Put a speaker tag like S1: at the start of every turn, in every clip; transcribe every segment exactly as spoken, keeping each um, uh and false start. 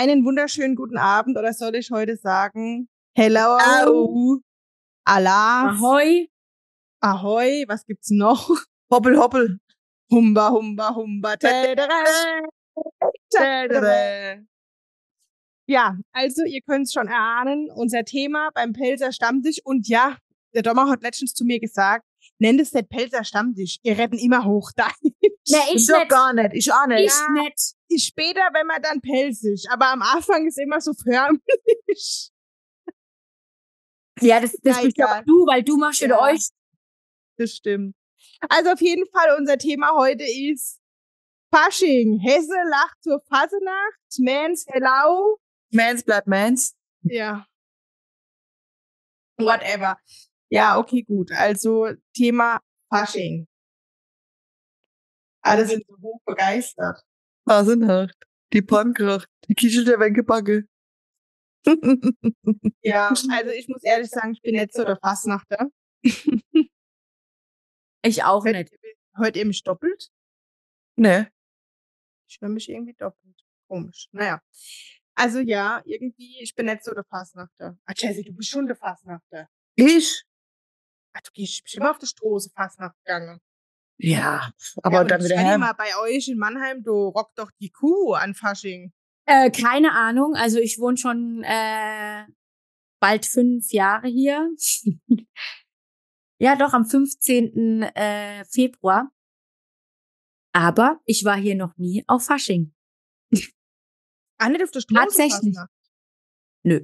S1: Einen wunderschönen guten Abend, oder soll ich heute sagen, hello,
S2: Au.
S1: Alas,
S2: Ahoi.
S1: Ahoi, was gibt's noch?
S2: Hoppel, hoppel.
S1: Humba, humba, humba, tädere, tädere. Ja, also ihr könnt's schon erahnen, unser Thema beim Pelzer Stammtisch. Und ja, der Dommer hat letztens zu mir gesagt, nennt es nicht Pelzer Stammtisch, ihr retten immer Hochdeutsch.
S2: Ne, ich
S1: Stimmt
S2: doch
S1: nicht.
S2: gar nicht. Ich auch nicht.
S1: Ich
S2: Ja.
S1: nicht. Später, wenn man dann pelzig, aber am Anfang ist immer so förmlich.
S2: Ja, das, das
S1: Ja,
S2: bist
S1: egal.
S2: aber du, weil du machst ja
S1: Ja.
S2: euch.
S1: Das stimmt. Also auf jeden Fall, unser Thema heute ist Fasching. Hesse lacht zur Fassenacht. Mans hello.
S2: Mans bleibt Mans.
S1: Ja. Whatever. Ja, okay, gut. Also Thema Fasching. Alle sind so hoch begeistert.
S2: Fassenacht. Die Pankracht. Die Kichel der Wenkebacke.
S1: Ja, also ich muss ehrlich sagen, ich bin nicht so der Fasnachter.
S2: Ich auch
S1: Hört,
S2: nicht.
S1: hört ihr mich doppelt?
S2: Ne.
S1: Ich höre mich irgendwie doppelt. Komisch. Naja. Also ja, irgendwie, ich bin nicht so der Fasnachter. Ah, Jessie, du bist schon der Fasnachter.
S2: Ich?
S1: Ach, du gehst bestimmt auf der Straße Fasnacht gegangen.
S2: Ja, aber
S1: ja, und
S2: dann wieder
S1: stell dir
S2: her.
S1: mal bei euch in Mannheim, du rockt doch die Kuh an Fasching.
S2: Äh, keine Ahnung. Also ich wohne schon äh, bald fünf Jahre hier. Ja, doch, am fünfzehnten Äh, Februar. Aber ich war hier noch nie auf Fasching.
S1: Ah, nicht auf der Straße
S2: Tatsächlich.
S1: Fasnacht.
S2: Nö.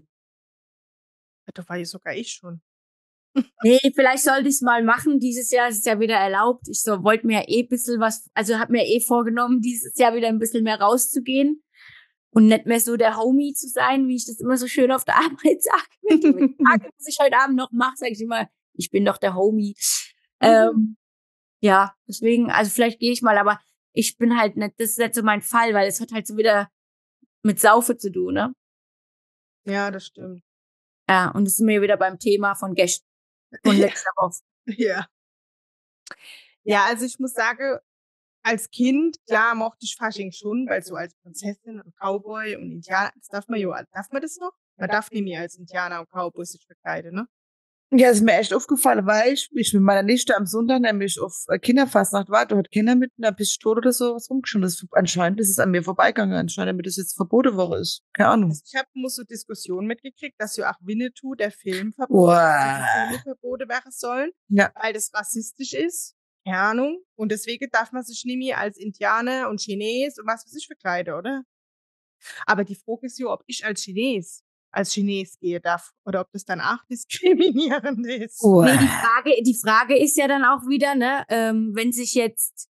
S1: Ja, da war ja sogar ich schon.
S2: Nee, vielleicht sollte ich es mal machen. Dieses Jahr ist es ja wieder erlaubt. Ich so, wollte mir ja eh ein bisschen was, also habe mir eh vorgenommen, dieses Jahr wieder ein bisschen mehr rauszugehen und nicht mehr so der Homie zu sein, wie ich das immer so schön auf der Arbeit sage. Wenn die mich fragen, was ich heute Abend noch mache, sage ich immer, ich bin doch der Homie.
S1: Mhm.
S2: Ähm, ja, deswegen, also vielleicht gehe ich mal, aber ich bin halt nicht, das ist nicht so mein Fall, weil es hat halt so wieder mit Saufe zu tun, ne?
S1: Ja, das stimmt.
S2: Ja, und das ist mir wieder beim Thema von gestern, von letzter Woche.
S1: Ja. Ja, also ich muss sagen, als Kind, klar, mochte ich Fasching schon, weil so als Prinzessin und Cowboy und Indianer, das darf man ja, darf man das noch? Man darf nicht mehr als Indianer und Cowboy sich verkleiden, ne?
S3: Ja, ist mir echt aufgefallen, weil ich, ich mit meiner Nichte am Sonntag nämlich auf äh, Kinderfastnacht war. Da hat Kinder mit einer Pistole oder so was rumgeschossen. Das ist, anscheinend ist es an mir vorbeigegangen, anscheinend, damit das jetzt verboten worden ist. Keine Ahnung.
S1: Also ich habe muss so Diskussionen mitgekriegt, dass ja auch Winnetou, der Film, verboten,
S3: Wow.
S1: die Filme verboten werden sollen,
S3: Ja.
S1: weil das rassistisch ist. Keine Ahnung. Und deswegen darf man sich nicht mehr als Indianer und Chines und was weiß ich verkleiden, oder? Aber die Frage ist ja, ob ich als Chines als Chines gehe darf oder ob das dann auch diskriminierend ist.
S3: Wow.
S2: Nee, die Frage, die Frage ist ja dann auch wieder, ne, ähm, wenn sich jetzt,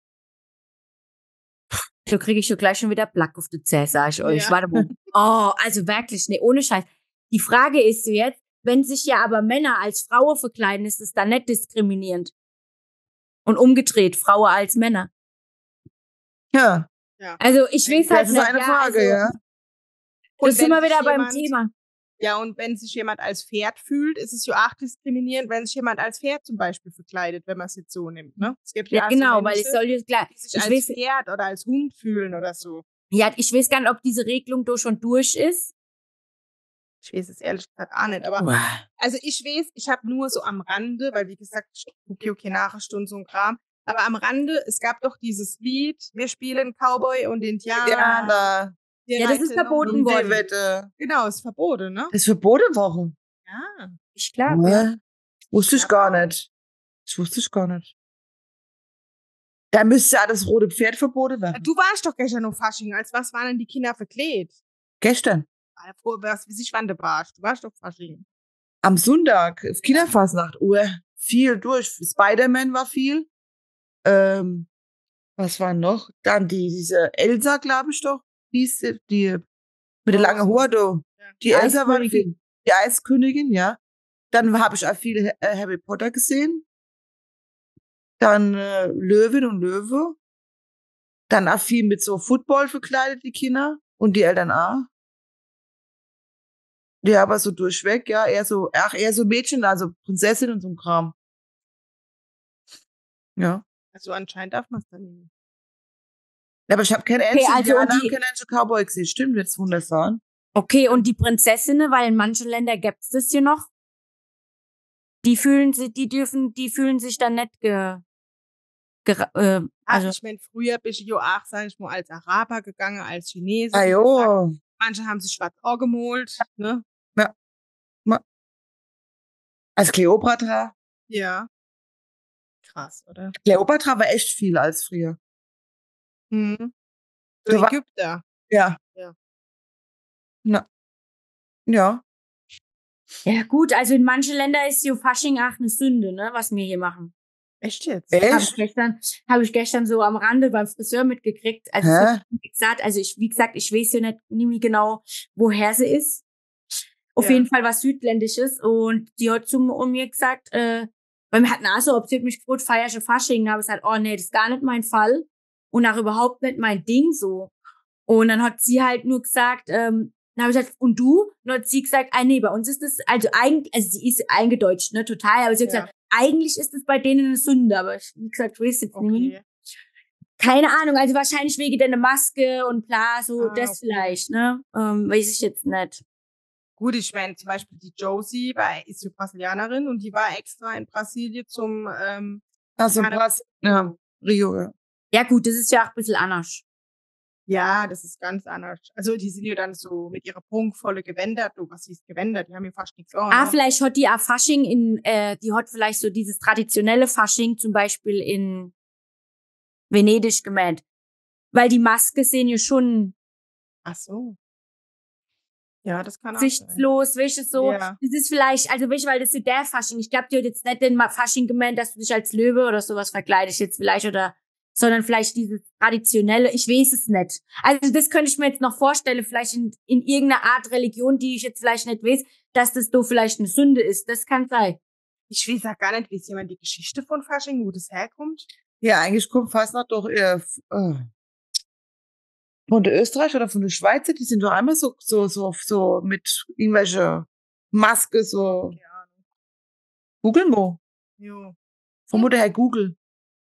S2: da kriege ich schon gleich schon wieder Plack auf die Zähne, sag ich euch.
S1: Ja.
S2: Warte mal. Oh, also wirklich, nee, ohne Scheiß. Die Frage ist so jetzt, wenn sich ja aber Männer als Frauen verkleiden, ist das dann nicht diskriminierend? Und umgedreht, Frauen als Männer.
S3: Ja.
S1: Ja.
S2: Also ich weiß halt
S3: Das ist
S2: nicht,
S3: eine
S2: ja,
S3: Frage,
S2: also,
S3: ja.
S1: Und
S2: das sind
S1: wenn
S2: wir wieder
S1: sich
S2: beim
S1: jemand-
S2: Thema.
S1: Ja, und wenn sich jemand als Pferd fühlt, ist es ja auch diskriminierend, wenn sich jemand als Pferd zum Beispiel verkleidet, wenn man es jetzt so nimmt, ne? Es gibt
S2: Ja,
S1: auch
S2: genau,
S1: so
S2: weil
S1: Menschen,
S2: es soll jetzt klar,
S1: die sich
S2: ich
S1: als
S2: weiß,
S1: Pferd oder als Hund fühlen oder so.
S2: ja, ich weiß gar nicht, ob diese Regelung durch schon durch ist.
S1: Ich weiß es ehrlich gesagt auch nicht, aber
S3: Wow.
S1: also ich weiß, ich habe nur so am Rande, weil wie gesagt, ich gucke okay Nachrichten so ein Kram, aber am Rande, es gab doch dieses Lied, wir spielen Cowboy und Indianer.
S3: Ja, da.
S1: wir
S2: Ja, das ist
S1: reiten
S2: verboten
S1: um-
S3: Die
S2: worden.
S3: Wette.
S1: Genau, ist verboten, ne?
S3: Das ist verboten worden.
S1: Ja.
S2: Ich glaube, ja.
S3: Ja. Wusste ich gar nicht. Das wusste ich gar nicht. Da müsste ja das rote Pferd verboten werden.
S1: Du warst doch gestern noch Fasching, als was waren denn die Kinder verkleidet?
S3: Gestern.
S1: Was, wie sich wann du warst. Du warst doch Fasching.
S3: Am Sonntag, auf Kinderfastnacht. Oh, viel durch. Spider-Man war viel. Ähm, was war noch? Dann die, diese Elsa, glaube ich doch. Die, ist, die mit der langen Haare da.
S1: Ja.
S3: Die Elsa war
S2: Eiskönigin.
S3: viel. Die Eiskönigin, ja. Dann habe ich auch viele äh, Harry Potter gesehen. Dann äh, Löwin und Löwe. Dann auch viel mit so Football verkleidet, die Kinder. Und die Eltern auch. Ja, aber so durchweg, ja, eher so, ach, eher so Mädchen, also Prinzessin und so ein Kram. Ja.
S1: Also anscheinend darf man es dann nicht.
S3: Ja, aber ich habe keine
S2: Okay, also
S3: Indianer
S2: und
S3: und
S2: die,
S3: keine Cowboy gesehen. Stimmt, jetzt wundersam.
S2: okay, und die Prinzessinnen, weil in manchen Ländern gibt's das hier noch, die fühlen sich, die dürfen, die fühlen sich dann nicht ge, ge äh,
S1: Ah,
S2: also,
S1: ich meine, früher bin ich ja auch, sag ich mal, als Araber gegangen, als Chinese,
S3: Ah,
S1: wie gesagt.
S3: jo.
S1: Manche haben sich schwarz angemalt, ne?
S3: Ja. Ma- Als Kleopatra.
S1: Ja. Krass, oder?
S3: Kleopatra war echt viel als früher.
S1: Mhm. So
S3: Du war,
S1: Ägypter.
S3: ja.
S1: Ja.
S3: Na, ja.
S2: ja gut, also in manchen Ländern ist ja Fasching auch eine Sünde, ne, was wir hier machen.
S1: Echt jetzt?
S2: Habe ich
S3: Echt?
S2: gestern, habe ich gestern so am Rande beim Friseur mitgekriegt. Also es
S3: Hä?
S2: hat wie gesagt, also ich, wie gesagt, ich weiß ja nicht nie mehr genau, woher sie ist. Auf
S1: Ja.
S2: jeden Fall was Südländisches und die hat zu mir gesagt, äh, weil wir hatten auch so, ob sie hat mich gefragt, feierst du Fasching? Da habe ich gesagt, oh nee, das ist gar nicht mein Fall und auch überhaupt nicht mein Ding so. Und dann hat sie halt nur gesagt, ähm, dann habe ich gesagt, und du? Und dann hat sie gesagt, ah nee, bei uns ist das, also eigentlich, also sie ist eingedeutscht, ne, total, aber sie hat
S1: Ja.
S2: gesagt, eigentlich ist es bei denen eine Sünde, aber ich, wie gesagt, ich weiß jetzt nicht.
S1: Okay.
S2: Keine Ahnung, also wahrscheinlich wegen deiner Maske und bla, so
S1: Ah,
S2: das
S1: okay.
S2: vielleicht, ne? Ähm, weiß ich jetzt nicht.
S1: Gut, ich meine, zum Beispiel die Josie war, ist ja Brasilianerin und die war extra in Brasilien zum ähm,
S3: Also
S1: Karneval.
S3: Brass. Ja. Rio, ja.
S2: Ja gut, das ist ja auch ein bisschen anders.
S1: Ja, das ist ganz anders. Also die sind ja dann so mit ihrer prunkvolle Gewänder, du, was hieß Gewänder, die haben ja fast nichts an.
S2: Ah,
S1: Ne?
S2: vielleicht hat die auch Fasching in, äh, die hat vielleicht so dieses traditionelle Fasching zum Beispiel in Venedig gemeint. Weil die Maske sehen ja schon
S1: Ach so. Ja, das kann auch sein.
S2: gesichtslos, weißt du, so.
S1: Ja.
S2: Das ist vielleicht, also weißt du, weil das ist ja der Fasching. Ich glaube, die hat jetzt nicht den Fasching gemeint, dass du dich als Löwe oder sowas verkleidest jetzt vielleicht oder, sondern vielleicht dieses traditionelle, ich weiß es nicht. Also das könnte ich mir jetzt noch vorstellen, vielleicht in, in irgendeiner Art Religion, die ich jetzt vielleicht nicht weiß, dass das doch vielleicht eine Sünde ist. Das kann sein.
S1: Ich weiß auch gar nicht, wie jemand die Geschichte von Fasching, wo das herkommt.
S3: Ja, eigentlich kommt Fasnacht doch eher f- äh, von der Österreich oder von der Schweizer. Die sind doch einmal so, so, so, so mit irgendwelche Maske, so.
S1: Keine Ahnung.
S3: Google mo.
S1: Jo.
S3: Vermute Herr Google.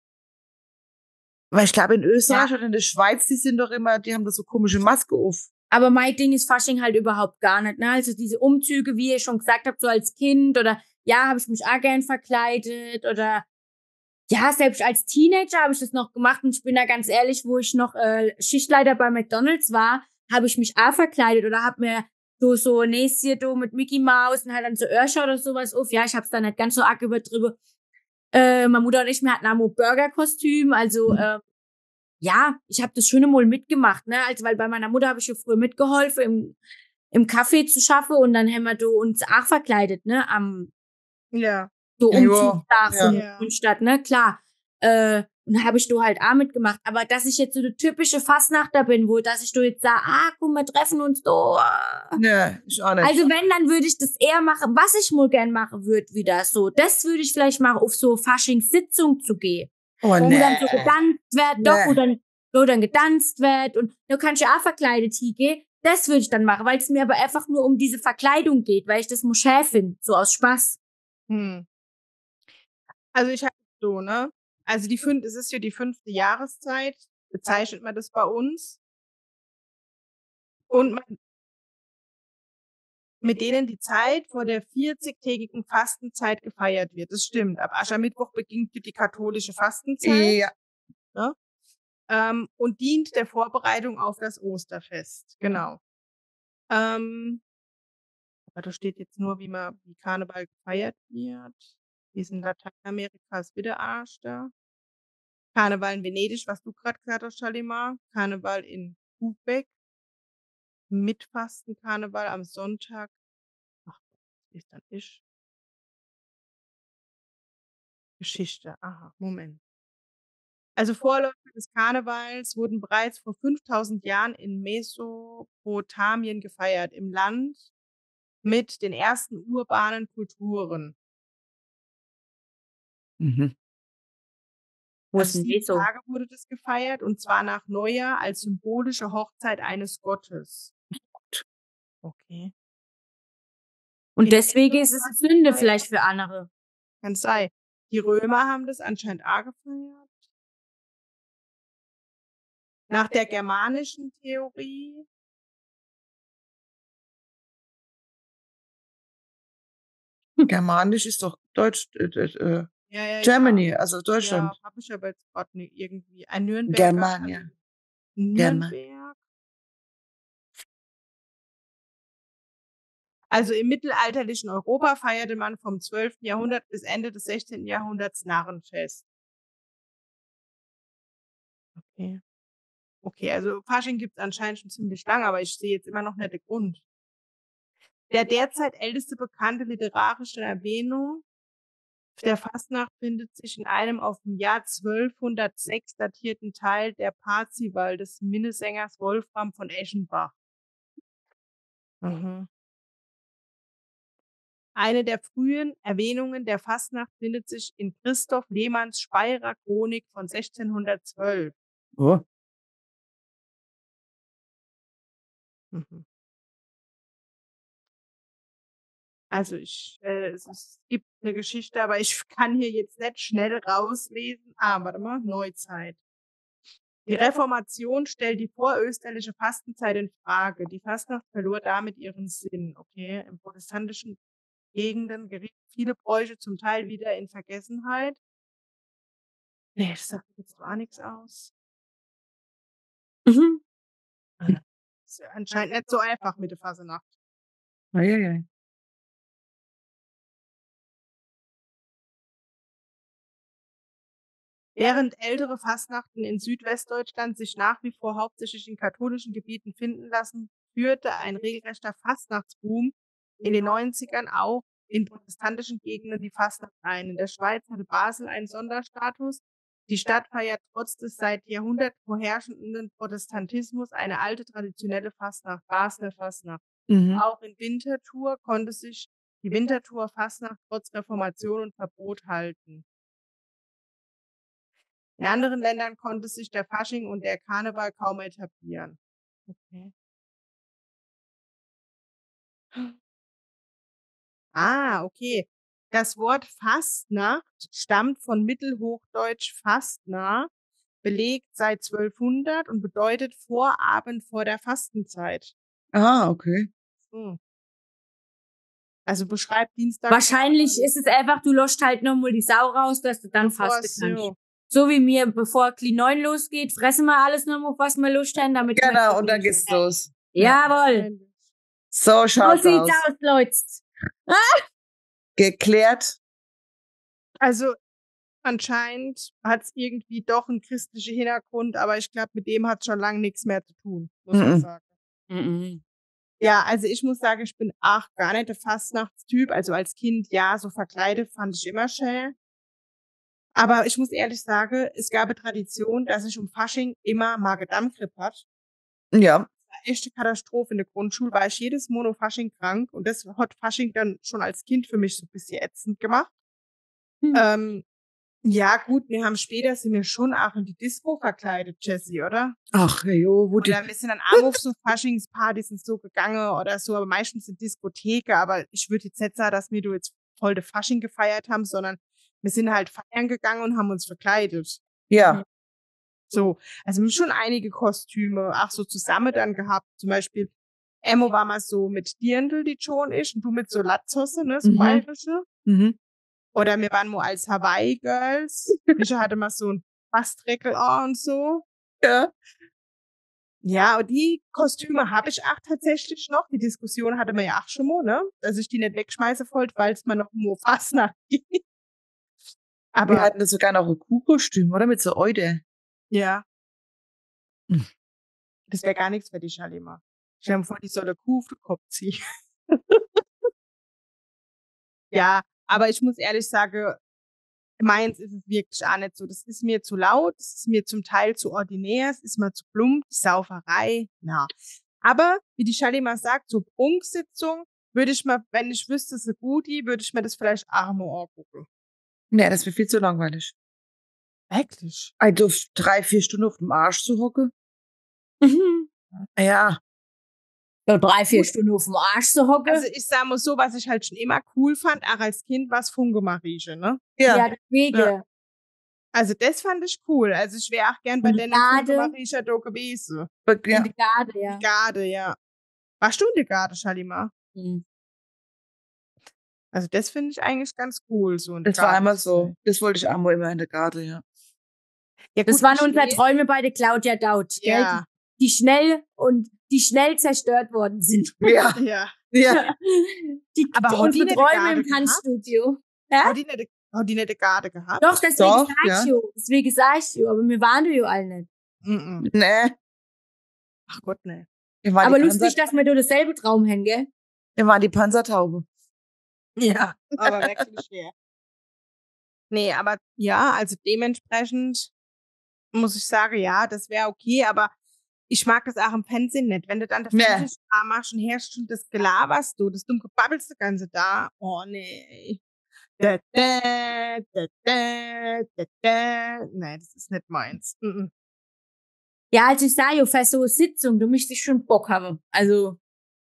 S3: Weil ich glaube, in Österreich
S2: Ja.
S3: oder in der Schweiz, die sind doch immer, die haben da so komische Maske auf.
S2: Aber mein Ding ist Fasching halt überhaupt gar nicht, ne? Also diese Umzüge, wie ihr schon gesagt habt, so als Kind oder ja, habe ich mich auch gern verkleidet oder ja, selbst als Teenager habe ich das noch gemacht und ich bin da ganz ehrlich, wo ich noch äh, Schichtleiter bei McDonald's war, habe ich mich auch verkleidet oder habe mir so so Näschen do mit Mickey Mouse und halt dann so Örscher oder sowas auf. Ja, ich habe es da nicht ganz so arg übertrieben. Äh, meine Mutter und ich, wir hatten auch ein Burger-Kostüm, also äh, ja, ich habe das schöne Mal mitgemacht, ne? Also weil bei meiner Mutter habe ich ja früher mitgeholfen, im im Café zu schaffen und dann haben wir do uns auch verkleidet, ne? Am
S1: Ja.
S2: so
S3: Ja, ja,
S2: Umzugstag
S3: ja.
S2: von
S1: Ja.
S2: Grünstadt, ne? Klar. Äh, und da habe ich do halt auch mitgemacht. Aber dass ich jetzt so eine typische Fastnachter bin, wo dass ich do jetzt sage, ah, guck, wir treffen uns do. ah.
S3: Ne, ich auch nicht.
S2: Also wenn, dann würde ich das eher machen, was ich mal gern machen würde, wieder so. Das würde ich vielleicht machen, auf so Faschingssitzung zu gehen.
S3: oh,
S2: Wo dann
S3: ne.
S2: so getanzt wird, doch, wo
S3: Nee.
S2: dann, wo dann getanzt wird und da kann ich ja auch verkleidet hingehen. Das würde ich dann machen, weil es mir aber einfach nur um diese Verkleidung geht, weil ich das muss schön finde, so aus Spaß.
S1: Hm. Also ich habe so, ne? Also die fünf, es ist ja die fünfte Jahreszeit, bezeichnet man das bei uns. Und man, mit denen die Zeit vor der vierzigtägigen Fastenzeit gefeiert wird. Das stimmt. Ab Aschermittwoch beginnt die katholische Fastenzeit.
S3: Ja.
S1: Ne? Ähm, und dient der Vorbereitung auf das Osterfest. Genau. Ähm, aber da steht jetzt nur, wie man, wie Karneval gefeiert wird. Wie es in Lateinamerika ist wieder Arsch da. Karneval in Venedig, was du gerade gesagt hast, Shalimar. Karneval in Hubbeck. Mitfasten Karneval am Sonntag. Ach, was ist dann ich? Geschichte. Aha, Moment. Also Vorläufer des Karnevals wurden bereits vor fünftausend Jahren in Mesopotamien gefeiert, im Land mit den ersten urbanen Kulturen.
S3: Mhm.
S2: Wo
S1: Also
S2: ist denn
S1: sieben
S2: das so?
S1: Tage wurde das gefeiert und zwar nach Neujahr als symbolische Hochzeit eines Gottes. Okay.
S2: Und
S1: In
S2: deswegen ist es eine Sünde vielleicht für andere.
S1: Kann sein. Die Römer haben das anscheinend auch gefeiert. Nach der germanischen Theorie
S3: Germanisch ist doch Deutsch, äh, äh,
S1: ja, ja,
S3: Germany,
S1: ja.
S3: also Deutschland.
S1: Ja, habe ich aber jetzt gerade nicht irgendwie. Ein Nürnberger.
S3: Germania. German.
S1: Nürnberg. Also im mittelalterlichen Europa feierte man vom zwölften Jahrhundert bis Ende des sechzehnten Jahrhunderts Narrenfest. Okay. Okay, also Fasching gibt es anscheinend schon ziemlich lange, aber ich sehe jetzt immer noch nicht den Grund. Der derzeit älteste bekannte literarische Erwähnung der Fastnacht findet sich in einem auf dem Jahr zwölfhundertsechs datierten Teil der Parzival des Minnesängers Wolfram von Eschenbach. Mhm. Eine der frühen Erwähnungen der Fastnacht findet sich in Christoph Lehmanns Speyerer Chronik von sechzehnhundertzwölf.
S3: Oh.
S1: Mhm. Also ich, äh, es, es gibt eine Geschichte, aber ich kann hier jetzt nicht schnell rauslesen. Ah, warte mal, Neuzeit. Die Reformation stellt die vorösterliche Fastenzeit in Frage. Die Fastnacht verlor damit ihren Sinn. Okay, im protestantischen Gegenden gerieten viele Bräuche zum Teil wieder in Vergessenheit. Nee, das sagt jetzt gar nichts aus.
S2: Mhm.
S1: Ist ja anscheinend nicht so einfach mit der Fasnacht.
S3: Eieiei.
S1: Während ältere Fastnachten in Südwestdeutschland sich nach wie vor hauptsächlich in katholischen Gebieten finden lassen, führte ein regelrechter Fastnachtsboom in den neunzigern auch in protestantischen Gegenden die Fastnacht ein. In der Schweiz hatte Basel einen Sonderstatus. Die Stadt feiert trotz des seit Jahrhunderten vorherrschenden Protestantismus eine alte traditionelle Fastnacht, Basler Fastnacht.
S3: Mhm.
S1: Auch in Winterthur konnte sich die Winterthur Fastnacht trotz Reformation und Verbot halten. In anderen Ländern konnte sich der Fasching und der Karneval kaum etablieren. Okay. Ah, okay. Das Wort Fastnacht stammt von Mittelhochdeutsch Fastna, belegt seit zwölfhundert und bedeutet Vorabend vor der Fastenzeit.
S3: Ah, okay.
S1: Hm. Also beschreibt Dienstag.
S2: Wahrscheinlich ist es einfach, du löscht halt nochmal die Sau raus, dass du dann
S1: Bevor
S2: fasten
S1: es
S2: kannst.
S1: so-
S2: So wie mir, bevor Kli neun losgeht, fressen wir alles nochmal, was wir Lust haben, damit wir
S3: Genau,
S2: jetzt
S3: und dann geht's los.
S2: Jawohl.
S3: So
S2: So
S3: schaut's
S2: sieht's
S3: aus.
S2: aus, Leute.
S3: Geklärt.
S1: Also anscheinend hat es irgendwie doch einen christlichen Hintergrund, aber ich glaube, mit dem hat schon lange nichts mehr zu tun, muss man
S3: Mhm.
S1: sagen.
S2: Mhm.
S1: Ja, also ich muss sagen, ich bin auch gar nicht der Fastnachtstyp. Also als Kind, ja, so verkleidet fand ich immer schön. Aber ich muss ehrlich sagen, es gab eine Tradition, dass ich um Fasching immer Magen-Darm-Grippe hatte.
S3: Ja.
S1: Das war echt eine Katastrophe. In der Grundschule war ich jedes Monat Fasching krank und das hat Fasching dann schon als Kind für mich so ein bisschen ätzend gemacht.
S2: Hm.
S1: Ähm, ja, gut, wir haben später sind wir schon auch in die Disco verkleidet, Jessie, oder?
S3: Ach, jo, wo die.
S1: Oder wir sind dann auch auf so Faschingspartys und so gegangen oder so, aber meistens in Diskotheken. Aber ich würde jetzt nicht sagen, dass wir du jetzt voll de Fasching gefeiert haben, sondern wir sind halt feiern gegangen und haben uns verkleidet.
S3: Ja.
S1: So, also wir haben schon einige Kostüme, auch so zusammen dann gehabt. Zum Beispiel, Emmo war mal so mit Dirndl, die schon ist, und du mit so Latzhosse, ne, so
S3: Mhm.
S1: bayerische.
S3: Mhm.
S1: Oder wir waren mal als Hawaii-Girls. Mischa hatte mal so ein Bastreckel an und so.
S3: Ja.
S1: Ja, und die Kostüme habe ich auch tatsächlich noch. Die Diskussion hatte man ja auch schon mal, ne? Dass ich die nicht wegschmeißen wollte, weil es mir noch nur Fasnacht gibt. Aber
S3: Wir hatten das sogar noch ein Kuhkostüm, oder? Mit so Eude.
S1: ja,
S3: Hm.
S1: das wäre gar nichts für dich, Halima. Stell dir vor, die soll eine Kuh auf den Kopf ziehen. Ja, aber ich muss ehrlich sagen, meins ist es wirklich auch nicht so. Das ist mir zu laut, das ist mir zum Teil zu ordinär, es ist mir zu plump, die Sauferei, na. Aber, wie die Shalima sagt, so Prunksitzung würde ich mal, wenn ich wüsste, es ist eine Guti, würde ich mir das vielleicht auch mal angucken.
S3: Nee, das wäre viel zu langweilig.
S1: Wirklich?
S3: Also drei, vier Stunden auf dem Arsch zu hocken.
S2: Mhm.
S3: Ja.
S2: So drei, vier
S1: Gut.
S2: Stunden auf dem Arsch zu hocken.
S1: Also ich sag mal so, was ich halt schon immer cool fand, auch als Kind, war es Funke Marieche, ne?
S2: ja,
S3: Ja.
S2: deswegen.
S1: Ja. Also das fand ich cool. Also ich wäre auch gern bei
S2: Und
S1: denen
S2: Garde.
S1: Marisha da gewesen.
S3: Be-
S2: In
S3: Ja,
S2: der Garde, ja.
S1: Die Garde, ja. Warst du in der Garde, Shalimar?
S2: Hm.
S1: Also das finde ich eigentlich ganz cool, so in der
S3: das war
S1: Garde
S3: einmal
S1: zu
S3: so.
S1: sein.
S3: Das wollte ich einmal immer in der Garde, ja.
S1: Ja,
S2: Das
S1: gut,
S2: waren
S1: ich
S2: unsere
S1: weiß-
S2: Träume bei der Claudia Daut, gell?
S1: Ja,
S2: Die, die schnell und die schnell zerstört worden sind.
S3: Ja,
S1: ja.
S3: ja.
S2: Die,
S1: Aber
S2: die,
S1: hat die
S2: unsere
S1: nicht
S2: Träume
S1: Garde
S2: im
S1: gehabt?
S2: Tanzstudio. Ja?
S1: Hat die nicht, hat die nicht eine Garde gehabt?
S2: Doch, deswegen
S3: Doch,
S2: sag
S3: ja.
S2: ich jo. Deswegen sag ich jo, aber wir waren jo alle nicht.
S1: Mhm.
S3: Nee.
S1: Ach Gott, ne.
S3: Wir waren,
S2: Aber
S3: die
S2: lustig,
S3: Panzer,
S2: dass wir da dasselbe Traum haben, gell?
S3: wir waren die Panzertaube.
S1: Ja, aber wirklich schwer. Nee, aber ja, also dementsprechend muss ich sagen, ja, das wäre okay, aber ich mag das auch im Fernsehen nicht. Wenn du dann der
S3: Nee.
S1: Fernsehstar machst und herrschst und das gelaberst du, das dumme Gebabbelst du ganze da. Oh, nee. Da, da, da, da, da, da. Nee, das ist nicht meins. Mhm.
S2: Ja, also ich sag jo, für so eine Sitzung, du müsstest schon Bock haben. Also,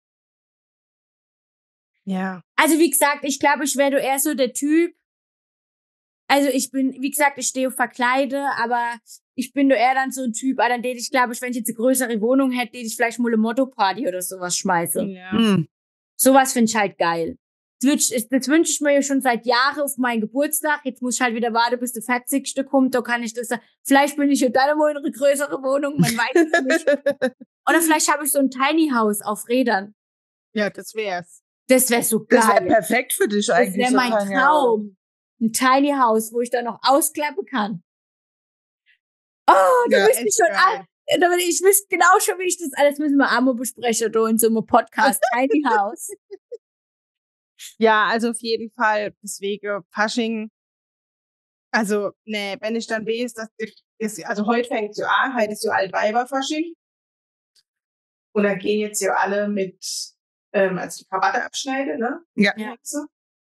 S1: Ja.
S2: also wie gesagt, ich glaube, ich wäre eher so der Typ. Also ich bin, wie gesagt, ich stehe auf Verkleide, aber ich bin doch eher dann so ein Typ, ah, dann hätte ich, glaube ich, wenn ich jetzt eine größere Wohnung hätte, hätte ich vielleicht mal eine Motto-Party oder sowas schmeiße.
S1: Ja.
S3: Hm.
S2: Sowas finde ich halt geil. Das wünsch, ich- das wünsche ich mir ja schon seit Jahren auf meinen Geburtstag. Jetzt muss ich halt wieder warten, bis der vierzigste kommt. Da kann ich das, vielleicht bin ich ja dann mal in eine größere Wohnung, man weiß es nicht. Oder vielleicht habe ich so ein Tiny House auf Rädern.
S1: Ja, das wär's.
S2: Das wäre so
S3: Das wäre
S2: geil.
S3: perfekt für dich
S2: Das
S3: eigentlich.
S2: wäre
S3: so
S2: mein
S3: ein Jahr.
S2: Traum. Ein Tiny House, wo ich dann noch ausklappen kann. Oh, da
S3: Ja,
S2: müsste ich
S1: echt
S2: schon
S1: geil.
S2: all, da- ich wüsste genau schon, wie ich das alles müssen wir einmal besprechen, da in so einem Podcast. Tiny House.
S1: Ja, also auf jeden Fall. Deswegen Fasching. Also, nee, wenn ich dann weiß, dass ich, ist, also heute fängt so an, heute ist so Altweiberfasching. Und dann gehen jetzt ja alle mit, ähm, als die Krawatte abschneide, ne?
S3: Ja.
S1: Die Hexe.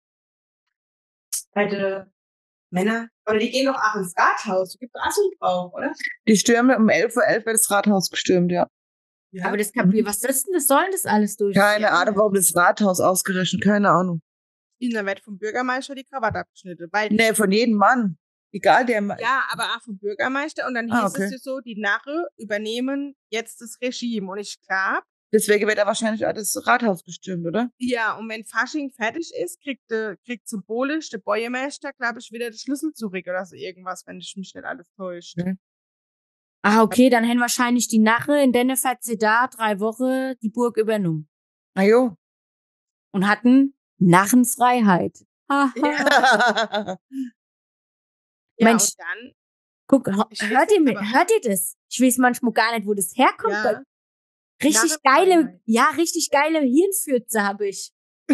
S1: Heute Männer. Oder die gehen doch auch ins Rathaus. Da gibt es auch so einen Brauch, oder?
S3: Die stürmen um elf Uhr elf wird das Rathaus gestürmt, ja.
S1: Ja.
S2: Aber das kapier, was ist denn das? Soll denn das alles durch?
S3: Keine Ahnung, warum das Rathaus ausgerechnet, keine Ahnung.
S1: In der wird vom Bürgermeister die Krawatte abgeschnitten. Weil,
S3: Nee, von jedem Mann. Egal, der Ma-
S1: ja, aber auch vom Bürgermeister. Und dann
S3: Ah,
S1: hieß
S3: okay.
S1: es ja so, die Narre übernehmen jetzt das Regime. Und ich glaube,
S3: Deswegen wird er wahrscheinlich auch das Rathaus gestürmt, oder?
S1: ja, und wenn Fasching fertig ist, kriegt, de, kriegt symbolisch der Bäuermeister, glaube ich, wieder den Schlüssel zurück oder so irgendwas, wenn ich mich nicht alles täuscht.
S3: Mhm.
S2: Ah, okay, dann haben wahrscheinlich die Narre in denne hat sie da drei Wochen die Burg übernommen.
S3: Na jo.
S2: Und hatten Narrenfreiheit. Haha.
S1: Ja. Ja,
S2: Mensch,
S1: und dann,
S2: guck, hör-
S1: Ich weiß
S2: hört ihr,
S1: nicht,
S2: mit,
S1: aber-
S2: hört ihr das? Ich weiß manchmal gar nicht, wo das herkommt.
S1: ja,
S2: Richtig
S1: Narrenfreiheit.
S2: geile, ja, richtig geile Hirnfürze habe ich.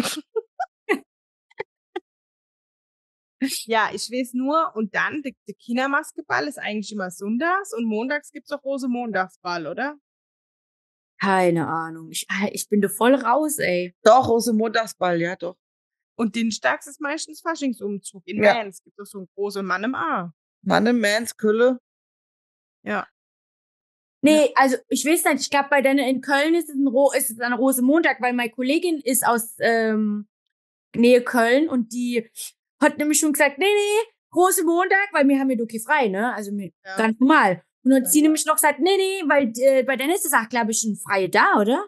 S1: ja, ich weiß nur, und dann, der, der Kindermaskeball ist eigentlich immer sonntags und montags gibt's auch Rosenmontagsball, oder?
S2: Keine Ahnung. Ich, ich bin da voll raus, ey.
S3: Doch, Rosenmontagsball, ja, doch.
S1: Und dienstags ist meistens Faschingsumzug. In
S3: Ja.
S1: Mainz gibt es so einen großen Mann im A.
S3: Mann im Mans, Külle.
S1: Ja.
S2: Nee, also ich weiß nicht, ich glaube, bei denen in Köln ist es ein, Ro ist es ein Rosenmontag, weil meine Kollegin ist aus ähm, Nähe Köln und die hat nämlich schon gesagt, nee, nee, Rosenmontag, weil wir haben ja okay frei, ne? Also wir,
S1: Ja.
S2: ganz normal. Und dann hat
S1: Ja,
S2: sie
S1: ja.
S2: nämlich noch gesagt, nee, nee, weil äh, bei denen ist es auch, glaube ich, ein freie da, oder?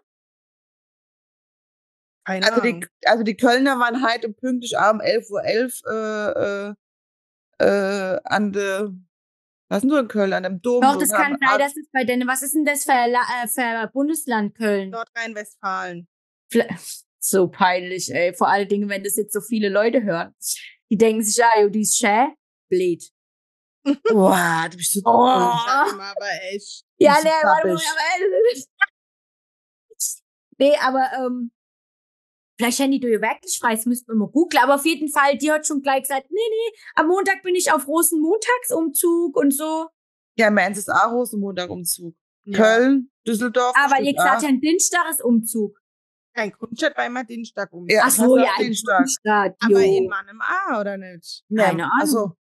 S1: Keine
S3: Also
S1: Ahnung.
S3: die, also die Kölner waren heute pünktlich um elf Uhr elf äh, äh, äh, an der, was ist denn so in Köln, an dem Dom.
S2: Doch,
S3: so,
S2: das
S3: und
S2: kann
S3: haben-
S2: sein, dass es bei denen, was ist denn das für, La- äh, für Bundesland Köln?
S1: Nordrhein-Westfalen.
S2: Fla- So peinlich, ey. Vor allen Dingen, wenn das jetzt so viele Leute hören. Die denken sich, ja, jo, die ist schä, blöd.
S3: Boah, du bist so
S2: Oh.
S1: Sag ich mal, aber echt.
S2: Ja,
S3: Bisschen
S2: nee, warte mal,
S3: zappig.
S2: aber nee, aber ähm, vielleicht haben die du ja wirklich frei, das müssten wir mal googeln. Aber auf jeden Fall, die hat schon gleich gesagt, nee, nee, am Montag bin ich auf Rosenmontagsumzug und so.
S3: Ja, Mans ist auch Rosenmontagumzug.
S1: Ja.
S3: Köln, Düsseldorf.
S2: Aber
S3: bestimmt
S2: ihr gesagt,
S3: auch.
S2: ja, ein Dienstag ist Umzug.
S1: Kein Grundstadt war immer Dienstag um.
S3: Ja,
S2: Ach so,
S3: fast
S2: ja,
S3: auf
S2: ein
S3: Dienstag.
S2: Dienstag,
S1: Aber
S2: jo.
S1: in Mann im A, oder nicht?
S3: Ja,
S2: Keine Ahnung.
S3: Also,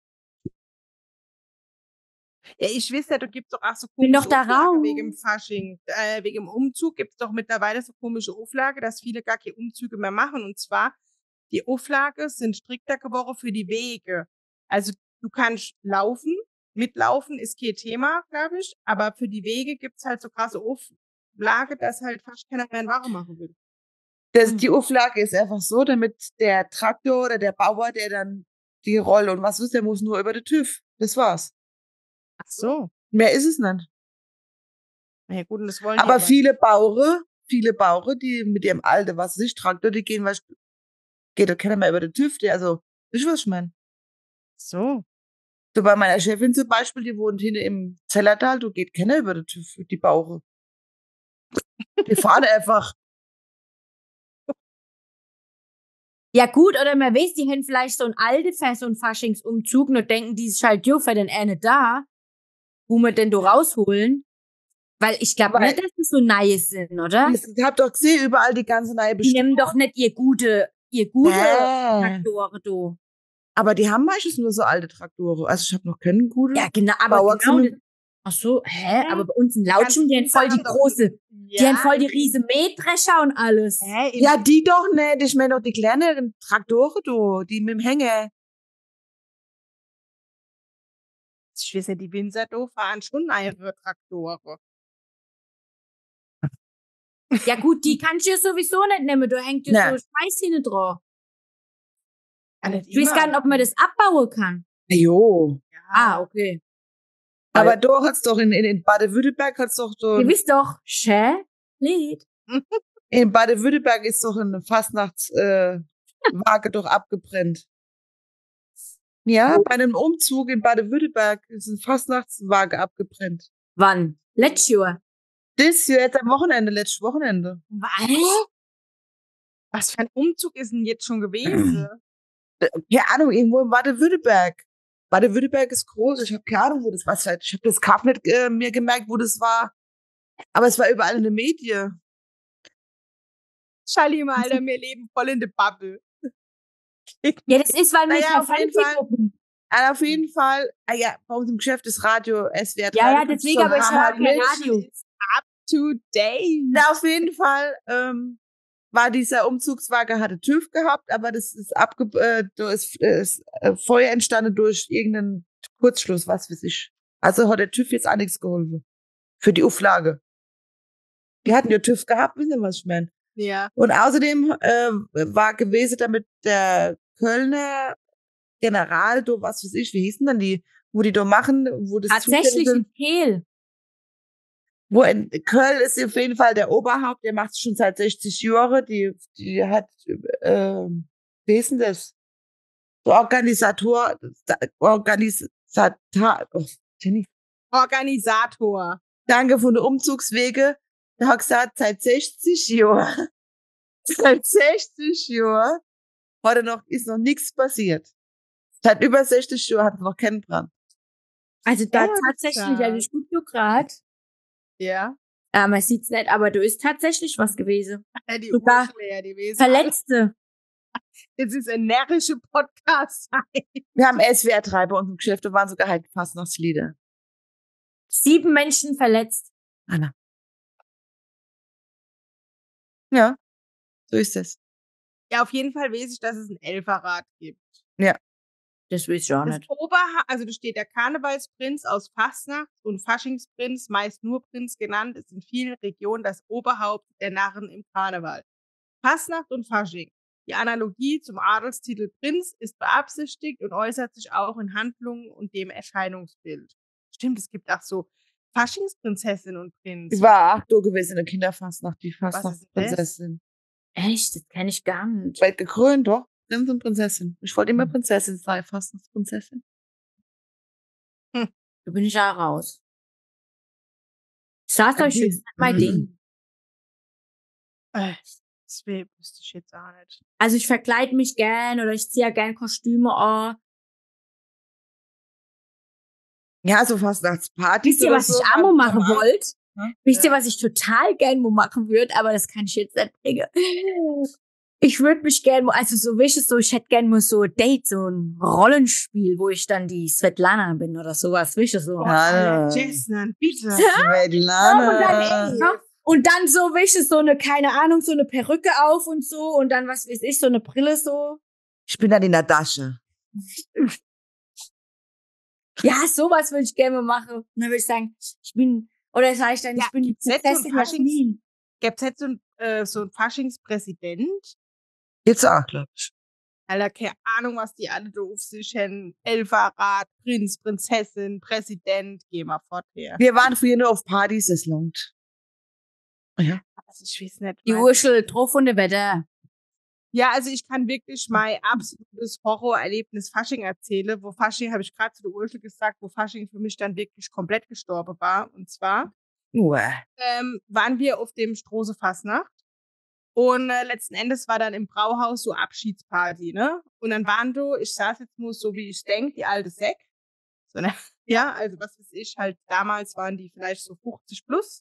S1: Ja, ich weiß ja, du gibst doch auch so
S2: Bin
S1: komische
S2: doch da
S1: Auflage
S2: raus.
S1: wegen dem Fasching. Äh, wegen dem Umzug gibt's doch mittlerweile so komische Auflage, dass viele gar keine Umzüge mehr machen. Und zwar, die Auflage sind strikter geworden für die Wege. Also du kannst laufen, mitlaufen ist kein Thema, glaube ich, aber für die Wege gibt's halt so krasse Auflage, dass halt fast keiner mehr ein Ware machen will.
S3: Das,
S1: Hm.
S3: die Auflage ist einfach so, damit der Traktor oder der Bauer, der dann die Rolle und was ist, der muss nur über den TÜV. Das war's.
S1: Ach so.
S3: Mehr ist es nicht.
S1: Na ja, gut, und das wollen die
S3: Aber viele Bauern, viele Bauern, die mit ihrem alten, was weiß ich, Traktor, die gehen, was geht doch keiner mehr über den TÜV, der, also, ich was ich mein.
S1: So.
S3: So bei meiner Chefin zum Beispiel, die wohnt hinten im Zellertal, du geht keiner über den TÜV, die Bauern. Die fahren einfach.
S2: Ja gut, oder man weiß, die haben vielleicht so ein alte Fest- und Faschingsumzug und denken, die ist halt jo für den eine da, wo wir denn da rausholen. Weil ich glaube
S3: Weil-
S2: nicht, dass das so nice sind, oder?
S3: Ich hab doch gesehen, überall die ganze neue
S2: Die nehmen doch nicht ihr gute, ihr gute
S3: Äh.
S2: Traktoren da.
S3: Aber die haben meistens nur so alte Traktoren. Also ich habe noch keinen guten.
S2: Ja, genau, aber
S3: Bauer
S2: genau.
S3: sind-
S2: Das, ach so, hä?
S1: Hä?
S2: Aber bei uns in Lautschen, die haben
S1: Ganz
S2: voll die
S1: viele Sachen
S2: große,
S1: doch-
S2: die haben voll die riesen Mähdrescher und alles.
S1: Hä? In-
S3: Ja, die doch nicht. Ich meine doch die kleineren Traktoren, du, die mit dem Hänger.
S1: Ich weiß ja, die Winzer da fahren schon ihre Traktoren.
S2: Ja gut, die kannst du ja sowieso nicht nehmen, da hängt ja
S3: Nee.
S2: so Scheiß hinten dran.
S1: Ja, nicht
S2: Ich weiß gar
S1: immer.
S2: nicht, ob man das abbauen kann.
S3: Jo.
S1: Ja.
S2: Ah, okay.
S3: Aber da hat's doch in, in, in Baden-Württemberg hat's doch so.
S2: Ihr wisst doch, schä? Lied.
S3: In Baden-Württemberg ist doch eine Fastnachtswaage äh, Waage doch abgebrannt. Ja, bei einem Umzug in Baden-Württemberg ist eine Fastnachtswaage abgebrannt.
S2: Wann? Letztes Jahr.
S3: Das Jahr, jetzt am Wochenende, letztes Wochenende.
S2: Was?
S1: Was für ein Umzug ist denn jetzt schon gewesen?
S3: Keine Ahnung, irgendwo in Baden-Württemberg. Baden-Württemberg ist groß, ich habe keine Ahnung, wo das war. Ich habe das Kaff nicht äh, mir gemerkt, wo das war. Aber es war überall in den Medien.
S1: Schalima, Alter, wir leben voll in der Bubble.
S2: Ja, das ist, weil wir
S3: Naja,
S2: kein
S3: auf jeden
S2: Fernsehen
S3: Fall.
S2: gucken.
S3: Also auf jeden Fall, ah ja, bei uns im Geschäft ist Radio S W R drei.
S2: Ja, ja,
S3: da gibt's
S2: deswegen,
S3: so
S2: aber ich
S3: Hammer
S2: höre kein
S3: mit.
S2: Radio.
S1: Up to date.
S3: Na, auf jeden Fall ähm, war dieser Umzugswagen, hatte TÜV gehabt, aber das ist abge äh, da ist, äh, ist äh, Feuer entstanden durch irgendeinen Kurzschluss, was weiß ich. Also hat der TÜV jetzt auch nichts geholfen. Für die Auflage. Die hatten ja TÜV gehabt, wissen Sie, was ich meine?
S1: Ja.
S3: Und außerdem äh, war gewesen, damit der Kölner General, do, was weiß ich, wie hießen denn die, wo die da machen, wo das
S2: Tatsächlich
S3: zuständig
S2: in Kehl.
S3: Wo in Köln ist auf jeden Fall der Oberhaupt, der macht es schon seit sechzig Jahren, die, die hat, äh, wie ist denn das? Der Organisator, Organisator, oh, Jenny,
S1: Organisator.
S3: danke von der Umzugswege, der hat gesagt, seit sechzig Jahren, seit sechzig Jahren hat er noch, ist noch nichts passiert. Seit über sechzig Jahren hat er noch keinen Brand.
S2: Also da
S1: Ja,
S2: tatsächlich,
S1: klar.
S2: also ich gucke grad.
S1: Ja.
S2: Ja, man sieht's nicht, aber da ist tatsächlich was gewesen.
S1: Ja, die
S2: Sogar
S1: Uhr leer gewesen.
S2: Verletzte.
S1: Jetzt ist ein närrische Podcast.
S3: Wir haben S W R drei bei uns im Geschäft, da waren sogar halt Fastnachtslieder.
S2: Sieben Menschen verletzt.
S3: Anna. Ja, so ist es.
S1: Ja, auf jeden Fall weiß ich, dass es ein Elferrad gibt.
S2: Das weiß ich auch
S1: Das
S2: nicht.
S1: Oberha also da steht der Karnevalsprinz aus Fastnacht und Faschingsprinz, meist nur Prinz genannt, ist in vielen Regionen das Oberhaupt der Narren im Karneval. Fastnacht und Fasching. Die Analogie zum Adelstitel Prinz ist beabsichtigt und äußert sich auch in Handlungen und dem Erscheinungsbild. Stimmt, es gibt auch so Faschingsprinzessin und Prinz.
S3: Ich war acht Uhr gewesen in der Kinderfastnacht, die
S1: ist denn das?
S3: Fastnachtsprinzessin.
S2: Echt? Das kenne ich gar nicht.
S3: Weit gekrönt, doch. Prinz und Prinzessin. Ich wollte immer
S2: Hm.
S3: Prinzessin sein, Fastnachtsprinzessin.
S2: Da bin ich auch raus. Sagt euch, das ist nicht mein
S3: Mhm.
S2: Ding.
S1: Äh, das will- wüsste ich jetzt auch nicht.
S2: Also ich verkleide mich gern oder ich ziehe ja gern Kostüme an.
S3: Ja, so Fastnachtspartys.
S2: Wisst ihr,
S3: oder
S2: was
S3: so,
S2: ich auch mal
S3: waren
S2: machen
S3: normal.
S2: wollte?
S3: Ja.
S2: Wisst ihr,
S1: Ja.
S2: was ich total gern mal machen würde, aber das kann ich jetzt nicht bringen. Ich würde mich gern, mal- also so wisst ihr, so, ich hätte gern mal so ein Date, so ein Rollenspiel, wo ich dann die Svetlana bin oder sowas, wisst ihr, so.
S1: Oh,
S3: Ja,
S1: Alter,
S3: ja.
S1: Jessnan, bitte.
S3: Svetlana.
S2: Und dann, ja, und dann so, wisst ihr, so eine, keine Ahnung, so eine Perücke auf und so und dann, was weiß ich, so eine Brille so.
S3: Ich bin dann in der Tasche.
S2: Ja, sowas würde ich gerne machen. Und dann würde ich sagen, ich bin, oder sage ich dann,
S1: Ja,
S2: ich bin die
S1: gibt's nicht so ein
S2: Prinzessin
S1: Faschings-
S2: Jasmin.
S1: Gibt's jetzt so ein, äh, so ein Faschingspräsident?
S3: Jetzt auch, glaube ich.
S1: Alter, keine Ahnung, was die alle da auf sich haben. Elferrat, Prinz, Prinzessin, Präsident, geh mal fort her.
S3: Wir waren früher nur auf Partys, es lohnt. Ja.
S1: Also ich weiß nicht.
S2: Die
S1: mein-
S2: Urschel drauf und der Wetter.
S1: Ja, also ich kann wirklich mein absolutes Horrorerlebnis Fasching erzählen. Wo Fasching, habe ich gerade zu der Ursel gesagt, wo Fasching für mich dann wirklich komplett gestorben war. Und zwar
S3: Uah.
S1: ähm, waren wir auf dem Strose Fastnacht. Und äh, letzten Endes war dann im Brauhaus so Abschiedsparty, ne? Und dann waren du, ich saß jetzt nur so, wie ich denk, die alte Säck. So, ne? Ja, also was weiß ich, halt damals waren die vielleicht so fünfzig plus.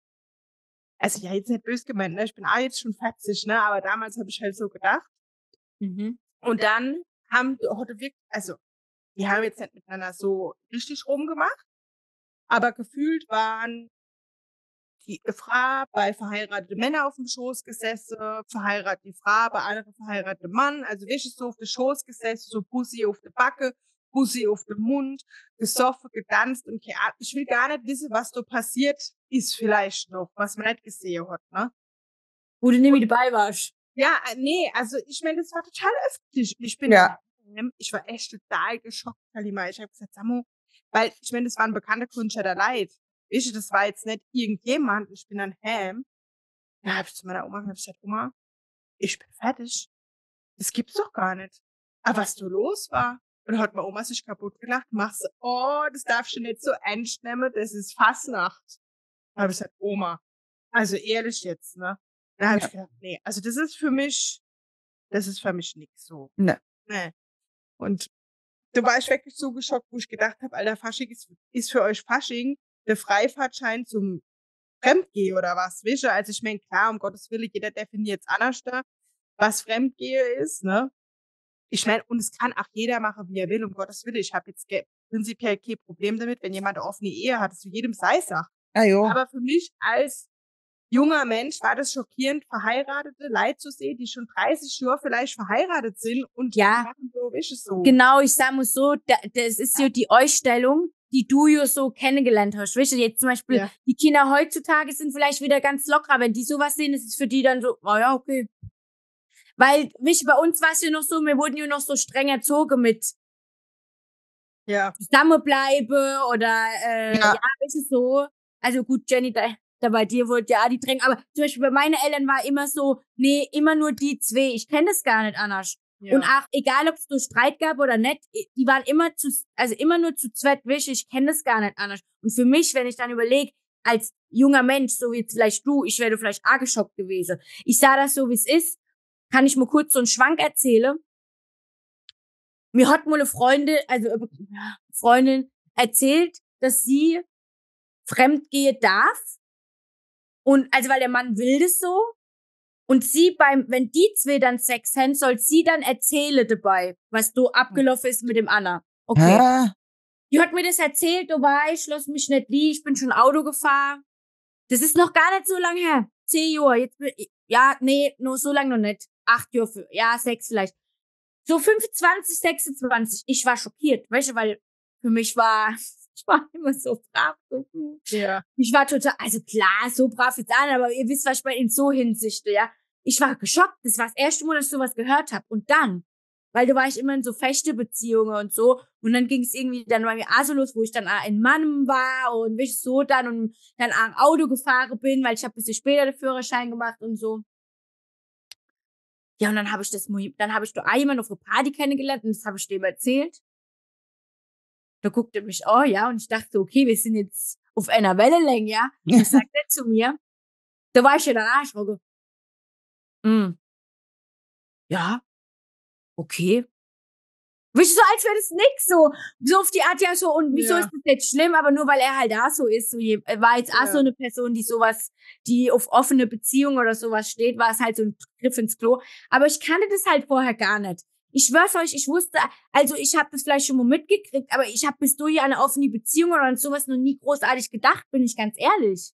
S1: Also ja, jetzt nicht böse gemeint, ne? Ich bin auch jetzt schon vierzig, ne? Aber damals habe ich halt so gedacht.
S2: Mhm.
S1: Und dann haben heute wirklich, also die haben jetzt nicht miteinander so richtig rumgemacht, aber gefühlt waren die Frau bei verheirateten Männern auf dem Schoß gesessen, verheiratete Frau bei anderen verheirateten Mann, also wirklich so auf dem Schoß gesessen, so Bussi auf der Backe, Bussi auf dem Mund, gesoffen, getanzt und keine Ahnung. Ich will gar nicht wissen, was da passiert ist vielleicht noch, was man nicht gesehen hat, ne?
S2: Wo du nämlich dabei warst.
S1: Ja, äh, nee, also ich meine, das war total öffentlich. Ich bin,
S3: Ja.
S1: ich war echt total geschockt, Kalima. Ich habe gesagt, Samo, weil ich meine, das waren bekannte Künstler der Leid. Ich, das war jetzt nicht irgendjemand. Ich bin dann Ham. Da habe ich zu meiner Oma gesagt, Oma, ich bin fertig. Das gibt's doch gar nicht. Aber was da los war? Und hat meine Oma sich kaputt gelacht. Machst du, oh, das darfst du nicht so ernst nehmen. Das ist Fastnacht. Da habe ich gesagt, Oma, also ehrlich jetzt, ne? Da habe
S3: Ja.
S1: ich gedacht, nee, also das ist für mich, das ist für mich nix so.
S3: Ne.
S1: Nee. Und da war ich wirklich so geschockt, wo ich gedacht habe, Alter, Fasching ist, ist für euch Fasching der Freifahrtschein zum Fremdgehen oder was, wisst ihr? Also ich meine, klar, um Gottes Willen, jeder definiert anders da, was Fremdgehe ist, ne? Ich meine, und es kann auch jeder machen, wie er will, um Gottes Willen. Ich habe jetzt ge- prinzipiell kein Problem damit, wenn jemand eine offene Ehe hat, zu jedem sei sagt.
S3: Ah, jo.
S1: Aber für mich als junger Mensch war das schockierend, verheiratete Leute zu sehen, die schon dreißig Jahre vielleicht verheiratet sind und
S2: Ja.
S1: machen so, ist es so.
S2: Genau, ich sag mal so, da, das ist ja die Ausstellung, die du ja so kennengelernt hast. Weißt du, jetzt zum Beispiel,
S1: Ja.
S2: die Kinder heutzutage sind vielleicht wieder ganz locker, wenn die sowas sehen, ist es für die dann so, oh ja, okay. Weil, weißt du, bei uns war es ja noch so, wir wurden ja noch so streng erzogen mit
S1: Ja.
S2: Zusammenbleibe oder, äh,
S3: Ja.
S2: ja, ist es so. Also gut, Jenny, da, da bei dir wurde ja die drängen, aber zum Beispiel bei meinen Eltern war immer so, nee, immer nur die zwei. Ich kenne das gar nicht anders.
S1: Ja.
S2: Und auch, egal ob es nur Streit gab oder nicht, die waren immer zu, also immer nur zu zweit, wisch, ich kenne das gar nicht anders. Und für mich, wenn ich dann überlege, als junger Mensch, so wie jetzt vielleicht du, ich wäre vielleicht arg geschockt gewesen. Ich sah das so, wie es ist, kann ich mal kurz so einen Schwank erzählen. Mir hat mal eine Freundin, also äh, Freundin erzählt, dass sie fremdgehen darf. Und, also weil der Mann will das so. Und sie beim, wenn die zwei dann Sex haben, soll sie dann erzählen dabei, was du abgelaufen ist mit dem Anna. Okay.
S3: Hä?
S2: Die hat mir das erzählt, du weißt, lass mich nicht liegen, ich bin schon Auto gefahren. Das ist noch gar nicht so lang her. Zehn Jahre. Jetzt, bin ich- ja, nee, nur so lang noch nicht. Acht Jahre, für, ja, sechs vielleicht. So fünfundzwanzig, sechsundzwanzig. Ich war schockiert, weißt du, weil für mich war, ich war immer so brav. So, hm.
S1: Ja.
S2: Ich war total, also klar, so brav jetzt an, aber ihr wisst, was ich bei in so Hinsicht, ja. Ich war geschockt. Das war das erste Mal, dass ich sowas gehört habe. Und dann, weil da war ich immer in so feste Beziehungen und so. Und dann ging es irgendwie dann bei mir auch so los, wo ich dann auch in Mann war und wie ich so dann und dann auch ein Auto gefahren bin, weil ich habe ein bisschen später den Führerschein gemacht und so. Ja, und dann habe ich das, dann habe ich da auch jemanden auf einer Party kennengelernt und das habe ich dem erzählt. Da guckte er mich, oh ja, und ich dachte, okay, wir sind jetzt auf einer Wellenlänge, ja. Und das sagt er zu mir. Da war ich ja danach, ich war so, mm, ja, okay. Wisst ihr, so als wäre das nix, so, so auf die Art, ja, so, und wieso
S1: Ja.
S2: ist das jetzt schlimm, aber nur weil er halt da so ist, so, je- er war jetzt auch
S1: Ja.
S2: so eine Person, die sowas, die auf offene Beziehung oder sowas steht, war es halt so ein Griff ins Klo, aber ich kannte das halt vorher gar nicht. Ich schwör's euch, ich wusste, also ich habe das vielleicht schon mal mitgekriegt, aber ich habe bis dahin an eine offene Beziehung oder an sowas noch nie großartig gedacht, bin ich ganz ehrlich.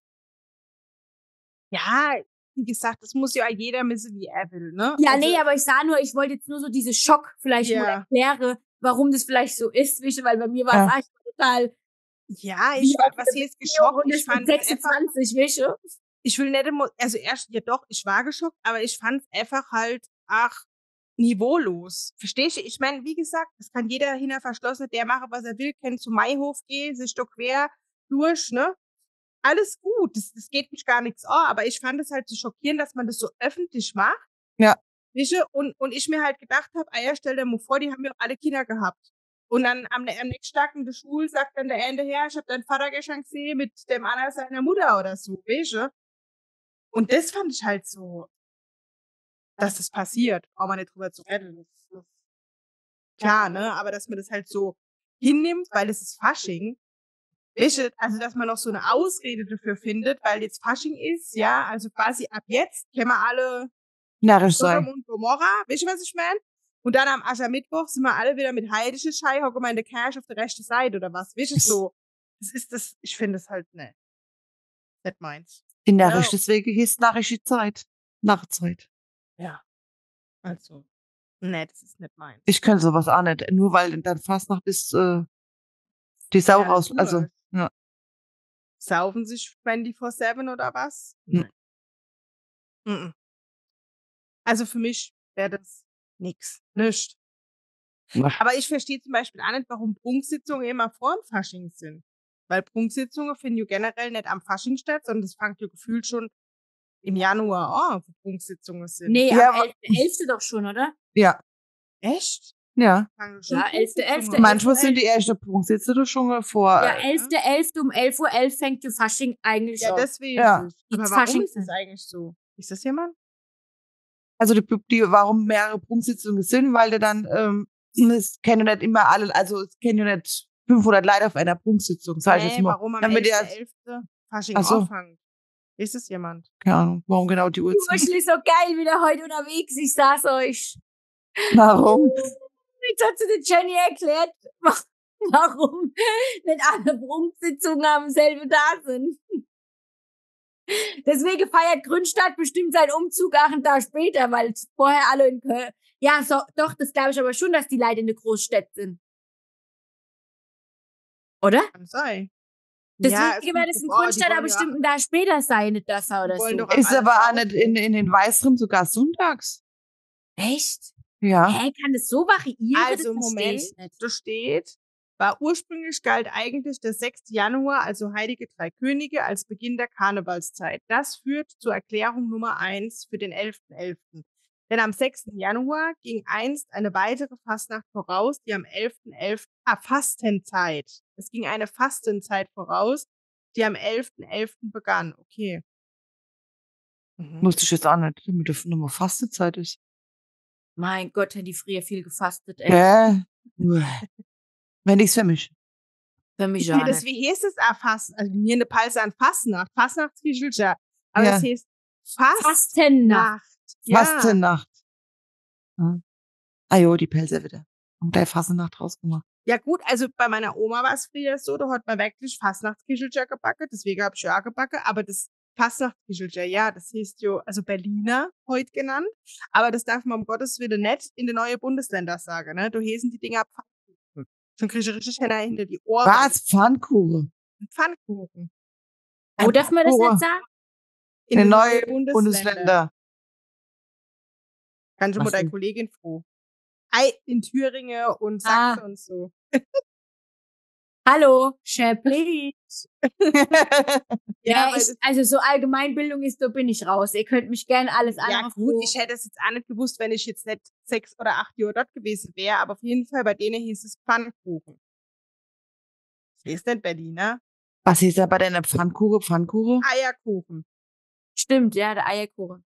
S1: Ja, wie gesagt, das muss ja jeder wissen, wie er will, ne?
S2: Ja,
S1: Also,
S2: nee, aber ich sah nur, ich wollte jetzt nur so diese Schock vielleicht
S1: Ja.
S2: mal erklären, warum das vielleicht so ist, wisst ihr, weil bei mir war es,
S3: Ja.
S2: ah, ich wollte total.
S1: Ja,
S2: Wie
S1: ich war,
S2: auf
S1: was
S2: der
S1: heißt geschockt?
S2: Und
S1: Ich
S2: es
S1: fand
S2: mit
S1: es einfach,
S2: sechsundzwanzig, weißt du?
S1: ich will nicht, immer- also erst, ja doch, ich war geschockt, aber ich fand es einfach halt, ach, niveaulos. Verstehst du? Ich meine, wie gesagt, das kann jeder hinter verschlossene, der machen, was er will, kann zum Maihof gehen, sich doch quer durch, ne? Alles gut, das, das geht mich gar nichts an, aber ich fand es halt so schockierend, dass man das so öffentlich macht.
S3: Ja.
S1: Weißt du? Und, und ich mir halt gedacht habe, ah ja, stell dir mal vor, die haben ja alle Kinder gehabt. Und dann am, am nächsten Tag in der Schule sagt dann der Ende her, ich habe deinen Vater gestern gesehen mit dem Anna seiner Mutter oder so, weißt du? Und das fand ich halt so, dass das passiert, auch mal nicht drüber zu reden. Das ist klar, ne? Aber dass man das halt so hinnimmt, weil es ist Fasching. Weißt du, also dass man noch so eine Ausrede dafür findet, weil jetzt Fasching ist, ja, also quasi ab jetzt kennen wir alle
S3: Narrisch
S1: Sodom
S3: sein.
S1: und Gomorra, weißt du, was ich meine? Und dann am Aschermittwoch sind wir alle wieder mit heidische Schei, hocken wir in der Kirche auf der rechten Seite oder was, weißt du, so. Das ist das, ich finde es halt, ne, nicht meins.
S3: Die Narrisch,
S1: Ja.
S3: deswegen hieß narrische Zeit. Nachzeit.
S1: Ja. Also, ne, das ist nicht meins.
S3: Ich könnte sowas auch nicht. Nur weil dann Fastnacht ist, äh, die Sau
S1: Ja,
S3: raus.
S1: du
S3: Also,
S1: halt.
S3: ja.
S1: Saufen sich vierundzwanzig sieben oder was?
S3: Hm.
S1: Nein. Mhm. Also für mich wäre das nix. Nicht.
S3: Ach,
S1: Aber ich verstehe zum Beispiel auch nicht, warum Prunksitzungen immer vor dem Fasching sind. Weil Prunksitzungen finden ja generell nicht am Fasching statt, sondern das fängt ja gefühlt schon im Januar an, wo Prunksitzungen sind.
S2: Nee,
S3: Ja,
S2: am
S3: aber-
S2: elften elften doch schon, oder?
S3: Ja,
S1: Echt?
S3: ja.
S1: Fangen schon
S2: Ja, elfte,
S1: Prunksitzungen
S2: elfte,
S1: an?
S3: Manchmal sind die erste Punktsitze doch schon vor.
S2: Ja,
S3: äh,
S2: elfte elfte um elf Uhr elf fängt die Fasching eigentlich
S1: Ja,
S2: an.
S1: das weiß
S3: Ja.
S1: ich.
S2: Die
S1: Aber warum
S2: Fasching-
S1: ist das eigentlich so? Ist das jemand?
S3: Also die, die warum mehrere Punktsitzungen sind, weil der dann, ähm, es kennen ja nicht immer alle, also es kennen ja nicht fünfhundert Leute auf einer Prunksitzung, sag ich
S1: Nee,
S3: jetzt mal.
S1: warum am
S3: Damit die
S1: elften
S3: als-
S1: elften Fasching
S3: Ach so.
S1: anfängt? Ist es jemand?
S3: Keine Ahnung, warum genau die
S2: Du
S3: Uhrzeit.
S2: bist so geil wieder heute unterwegs, ich sag's euch.
S3: Warum?
S2: Jetzt hat sie der Jenny erklärt, warum nicht alle Prunksitzungen am selben Tag sind. Deswegen feiert Grünstadt bestimmt seinen Umzug auch einen Tag später, weil vorher alle in Köln. Ja, so, doch, das glaube ich aber schon, dass die Leute in der Großstadt sind. Oder?
S1: Kann sein.
S2: Deswegen
S1: Ja, es
S2: wird
S1: kommt
S2: es in
S1: drauf an, die
S2: Grünstadt
S1: wollen
S2: aber
S1: ja
S2: bestimmt einen Tag später sein, nicht das oder
S1: Die wollen
S2: so.
S1: doch auch
S3: Ist
S1: alle
S3: aber auch
S1: saufen.
S3: nicht in, in den Weißrum sogar sonntags.
S2: Echt?
S3: Ja.
S2: Hä, kann das so variieren?
S1: Also
S2: das verstehe
S1: Moment,
S2: ich nicht.
S1: da steht, war ursprünglich galt eigentlich der sechste Januar, also Heilige Drei Könige, als Beginn der Karnevalszeit. Das führt zur Erklärung Nummer eins für den elften elften Denn am sechsten Januar ging einst eine weitere Fastnacht voraus, die am elften elften Ah, Fastenzeit. Es ging eine Fastenzeit voraus, die am elften elften begann. Okay. Mhm.
S3: Musste ich jetzt auch nicht, damit das nochmal Fastenzeit ist.
S2: Mein Gott, hätte die früher viel gefastet, ey.
S3: Ja. Wenn nichts für mich.
S2: Für mich
S1: Ja,
S2: auch
S1: das,
S2: nicht.
S1: wie heißt es? Ah, Fast, also mir eine Palse an Fastnacht. Fastnachtsküchelcha. Aber
S3: Ja.
S1: das heißt Fastnacht.
S2: Fastennacht.
S1: Ja.
S3: Fastennacht. Ja. Ah jo, die Pelze wieder. Und gleich Fastennacht rausgemacht.
S1: Ja gut, also bei meiner Oma war es früher so, da hat man wirklich Fastnachtsküchelcha gebacken, deswegen habe ich ja auch gebacken, aber das Fastnachtsküchelcha, ja, das heißt jo, also Berliner heute genannt, aber das darf man um Gottes Willen nicht in den neuen Bundesländern sagen, ne? Da heißen die Dinger Pfannkuchen. Schon kriege ich richtig Henna hinter die Ohren.
S3: Was? Pfannkuchen?
S1: Pfannkuchen.
S2: Wo darf man das
S3: Pfannkuchen.
S2: nicht sagen?
S3: In den neuen Bundesländer.
S1: Kann schon mal
S3: Was
S1: deine
S3: denn?
S1: Kollegin froh. Ei, in Thüringen und
S2: Ah.
S1: Sachsen und so.
S2: Hallo, Chaplis. Ja,
S1: weil
S2: ich,
S1: das-
S2: also so Allgemeinbildung ist, da bin ich raus. Ihr könnt mich gerne alles andere
S1: Ja gut,
S2: froh-
S1: ich hätte es jetzt auch nicht gewusst, wenn ich jetzt nicht sechs oder acht Jahre dort gewesen wäre, aber auf jeden Fall bei denen hieß es Pfannkuchen. Das ist nicht Berliner.
S3: Was ist da bei deiner Pfannkuchen? Pfannkuchen?
S1: Eierkuchen.
S2: Stimmt, ja, der Eierkuchen.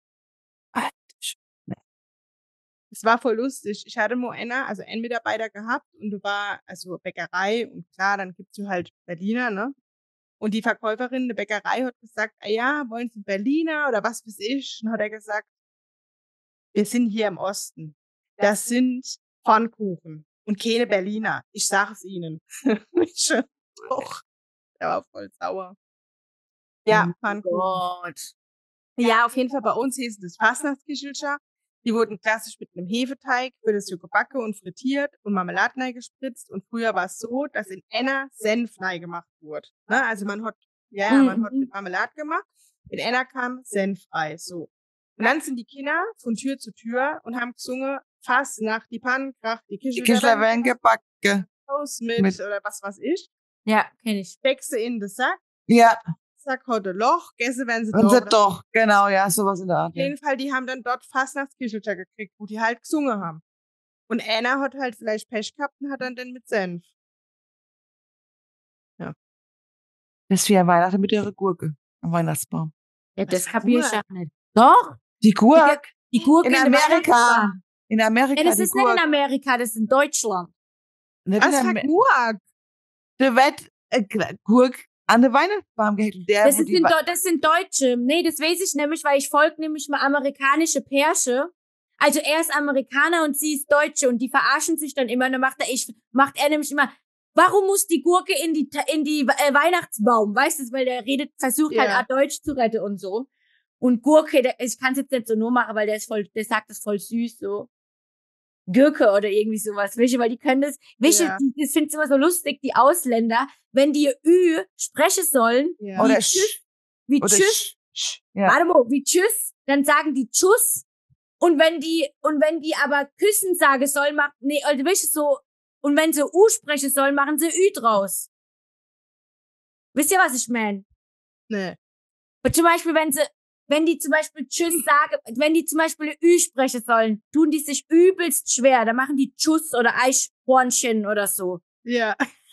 S1: Es war voll lustig. Ich hatte mal einer, also einen Mitarbeiter gehabt und du war, also Bäckerei und klar, dann gibt's ja halt Berliner, ne? Und die Verkäuferin der Bäckerei hat gesagt, ah ja, wollen Sie Berliner oder was weiß ich? Und hat er gesagt, wir sind hier im Osten. Das sind Pfannkuchen und keine Berliner. Ich sage es Ihnen. Ich schon, doch. Der war voll sauer. Ja,
S2: Oh
S1: Pfannkuchen.
S2: Gott.
S1: Ja, auf jeden Fall bei uns hieß es das Fastnachtsküchelcha. Die wurden klassisch mit einem Hefeteig, wird es so gebacken und frittiert und Marmelade gespritzt. Und früher war es so, dass in einer Senf gemacht wurde. Ne? Also man hat, ja,
S2: Mhm.
S1: man hat mit Marmelade gemacht, in einer kam Senfrei, so. Und dann sind die Kinder von Tür zu Tür und haben gesungen, Fass nach die Pannenkracht, die
S3: Die
S1: Kischler
S3: Kischler werden gebacken.
S1: aus mit,
S3: mit-
S1: oder was was ich.
S2: Ja, kenne ich.
S1: Steckst du in den Sack,
S3: Ja,
S1: Sack hat ein Loch, Gäste werden sie
S3: und sie
S1: doch.
S3: doch, genau, ja, sowas in der Art.
S1: Auf
S3: Ja.
S1: jeden Fall, die haben dann dort Fastnachtskichelter gekriegt, wo die halt gesungen haben. Und einer hat halt vielleicht Pech gehabt und hat dann den mit Senf.
S3: Das ist wie ein Weihnachten mit ihrer Gurke am Weihnachtsbaum.
S2: Ja,
S1: Was
S2: das
S1: für
S2: kapier ich
S1: Gurke?
S2: auch nicht. Doch,
S3: Die Gurke
S2: die Gurke
S3: in
S2: der
S3: Amerika.
S2: Weihnachtsbaum.
S3: In Amerika,
S2: Ja, das
S3: die
S2: ist nicht in
S3: Gurke.
S2: Amerika, das ist in Deutschland.
S3: Nicht
S1: Was
S3: in
S1: für
S3: Amer
S1: Gurk?
S3: Der wird äh, Gurke an den Weihnachtsbaum gehängt. Der,
S2: Das,
S3: wo
S2: ist
S3: die
S2: in,
S3: Wa-
S2: Deu- das sind Deutsche. Nee, das weiß ich nämlich, weil ich folge nämlich mal amerikanische Pärche. Also er ist Amerikaner und sie ist Deutsche und die verarschen sich dann immer. Und dann macht er, ich, macht er nämlich immer, warum muss die Gurke in die, Ta- in die äh, Weihnachtsbaum? Weißt du, weil der redet, versucht halt
S1: Ja.
S2: auch Deutsch zu retten und so. Und Gurke, der, ich kann es jetzt nicht so nur machen, weil der ist voll, der sagt das voll süß so. Gürke oder irgendwie sowas, welche, weil die können das, welche,
S1: Ja.
S2: die, das find's immer so lustig, die Ausländer, wenn die Ü sprechen sollen,
S1: Ja.
S3: Oder
S2: wie
S3: sch,
S2: tschüss, wie
S3: oder
S2: tschüss,
S3: sch, sch, ja.
S2: warte mal, wie tschüss, dann sagen die tschüss, und wenn die, und wenn die aber küssen sagen sollen, macht, nee, also welche so, und wenn sie U sprechen sollen, machen sie Ü draus. Wisst ihr, was ich meine?
S1: Nee.
S2: Und zum Beispiel, wenn sie, wenn die zum Beispiel Tschüss sagen, wenn die zum Beispiel Ü sprechen sollen, tun die sich übelst schwer. Da machen die Tschüss oder Eichhornchen oder so.
S1: Ja.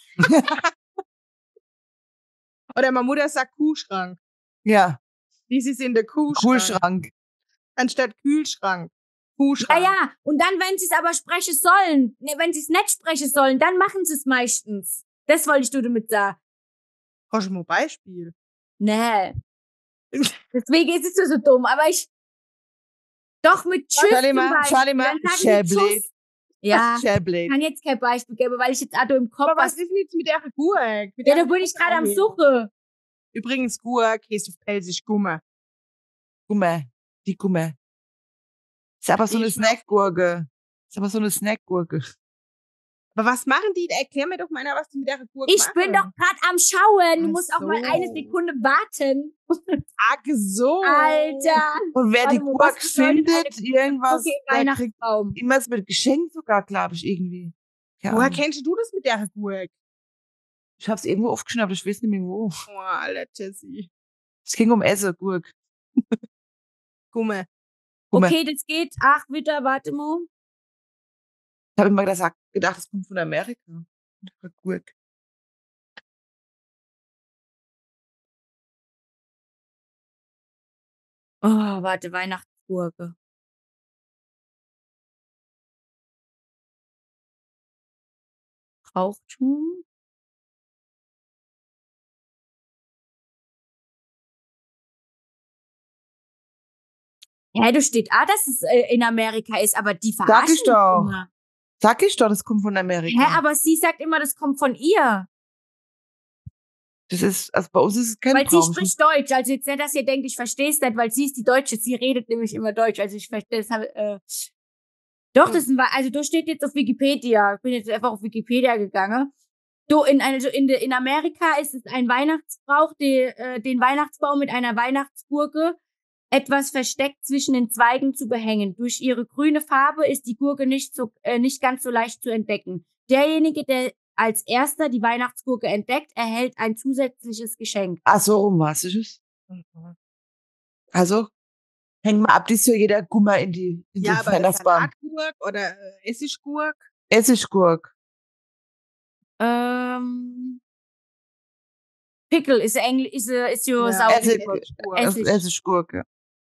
S1: Oder meine Mutter sagt Kuhschrank.
S3: Ja,
S1: Dies ist in der Kuhschrank.
S3: Kühlschrank.
S1: Anstatt Kühlschrank.
S2: Ja,
S1: Kuhschrank.
S2: ja. Und dann, wenn sie es aber sprechen sollen, ne, wenn sie es nicht sprechen sollen, dann machen sie es meistens. Das wollte ich dir damit sagen.
S1: Hast du mal ein Beispiel?
S2: Nee. Deswegen ist es so dumm. Aber ich, doch mit Tschüss
S3: Schau dir
S2: zum
S3: mal,
S2: Beispiel.
S3: schau dir mal,
S2: Dann sagen die
S3: Schäblät.
S2: Tschüss. Ja.
S3: Schäblät.
S2: Ich kann jetzt kein Beispiel geben, weil ich jetzt auch im Kopf
S1: Aber was
S2: was.
S1: ist denn jetzt mit der Gurk? Mit
S2: Ja,
S1: der
S2: da bin ich gerade am
S1: Gurke?
S2: Suchen.
S1: Übrigens, Gurk heißt auf Pelzig Gumme.
S3: Gumme. Die Gumme. Ist aber so eine
S1: Ich-
S3: Snackgurke. Ist aber so eine Snackgurke.
S1: Aber was machen die? Erklär mir doch mal einer, was die mit der Gurke
S2: Ich
S1: machen.
S2: bin doch gerade am Schauen. Du
S1: Ach
S2: musst auch mal
S1: so.
S2: eine Sekunde warten.
S1: Ach so.
S2: Alter.
S3: Und wer
S2: Warte
S3: die
S2: mal,
S3: Gurke
S2: was bedeutet
S3: findet, irgendwas,
S2: Okay,
S3: der kriegt
S2: Weihnachtsbaum.
S3: immer mit Geschenk sogar, glaube ich, irgendwie. Ja,
S1: Woher kennst du das mit der Gurke?
S3: ich hab's irgendwo aufgeschnappt, ich weiß nicht mehr wo.
S1: Oh, Alter, Jessie.
S3: Es ging um Essen, Gurk.
S1: Gumme.
S3: Gumme.
S2: Okay, das geht. Ach, wieder, warte mal.
S3: Ich habe immer gesagt, gedacht, das kommt von Amerika. Gurk.
S2: Oh, warte, Weihnachtsgurke. Brauchtum. Ja, da steht ah, dass es äh, in Amerika ist, aber die verarschen
S3: ich doch.
S2: mich immer.
S3: Sag ich doch, das kommt von Amerika.
S2: Hä, aber sie sagt immer, das kommt von ihr.
S3: Das ist, also bei uns ist es kein
S2: Weil sie
S3: Brauch.
S2: spricht Deutsch. Also jetzt nicht, dass ihr denkt, ich verstehe es nicht, weil sie ist die Deutsche. Sie redet nämlich immer Deutsch. Also ich verstehe es. Äh, doch, das ist ein, Wa- also da steht jetzt auf Wikipedia. Ich bin jetzt einfach auf Wikipedia gegangen. Du, in, also in, de, in Amerika ist es ein Weihnachtsbrauch, die, äh, den Weihnachtsbaum mit einer Weihnachtsgurke etwas versteckt zwischen den Zweigen zu behängen. Durch ihre grüne Farbe ist die Gurke nicht so, äh, nicht ganz so leicht zu entdecken. Derjenige, der als erster die Weihnachtsgurke entdeckt, erhält ein zusätzliches Geschenk.
S3: Ach so, rum was ist es? Also, hängen wir ab, dies für jeder Gummer in die, in
S1: Ja,
S3: den
S1: aber
S3: Weihnachtsbaum.
S1: Salatgurk oder äh, Essiggurk?
S3: Essiggurk.
S2: Ähm, Pickle ist Engl ist äh, ist jo
S1: Ja,
S2: sauer.
S3: Essig.
S1: Essiggurk.
S3: Das
S2: Essig.
S3: Essiggurke.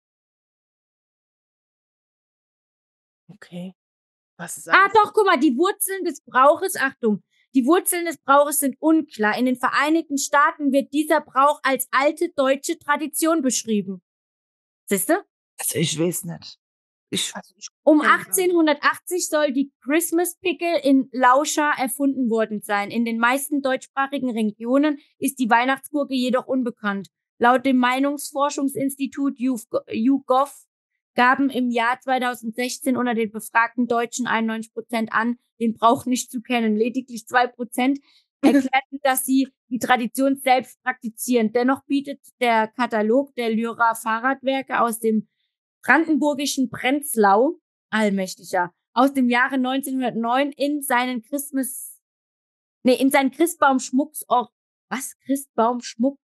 S1: Okay. Was ist
S2: Ah,
S1: alles?
S2: doch, guck mal, die Wurzeln des Brauches, Achtung, die Wurzeln des Brauches sind unklar. In den Vereinigten Staaten wird dieser Brauch als alte deutsche Tradition beschrieben. Siehste?
S3: Also, ich weiß nicht. Ich,
S1: Also ich
S2: Um
S1: Ja,
S2: achtzehnhundertachtzig soll die Christmas Pickle in Lauscha erfunden worden sein. In den meisten deutschsprachigen Regionen ist die Weihnachtsgurke jedoch unbekannt. Laut dem Meinungsforschungsinstitut YouGov gaben im Jahr zweitausendsechzehn unter den befragten Deutschen einundneunzig Prozent an, den Brauch nicht zu kennen. Lediglich zwei Prozent erklärten, dass sie die Tradition selbst praktizieren. Dennoch bietet der Katalog der Lyra Fahrradwerke aus dem brandenburgischen Prenzlau, allmächtiger, aus dem Jahre neunzehnhundertneun in seinen Christmas, nee, in seinen Christbaumschmucks, was? Christbaumschmucks?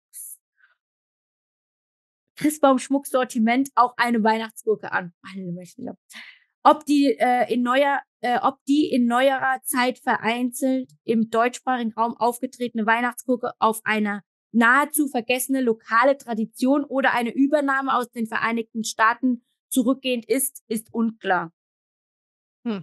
S2: Christbaumschmucksortiment auch eine Weihnachtsgurke an. Allmächtiger. Ob die äh, in neuer, äh, ob die in neuerer Zeit vereinzelt im deutschsprachigen Raum aufgetretene Weihnachtsgurke auf eine nahezu vergessene lokale Tradition oder eine Übernahme aus den Vereinigten Staaten zurückgehend ist, ist unklar.
S1: Hm.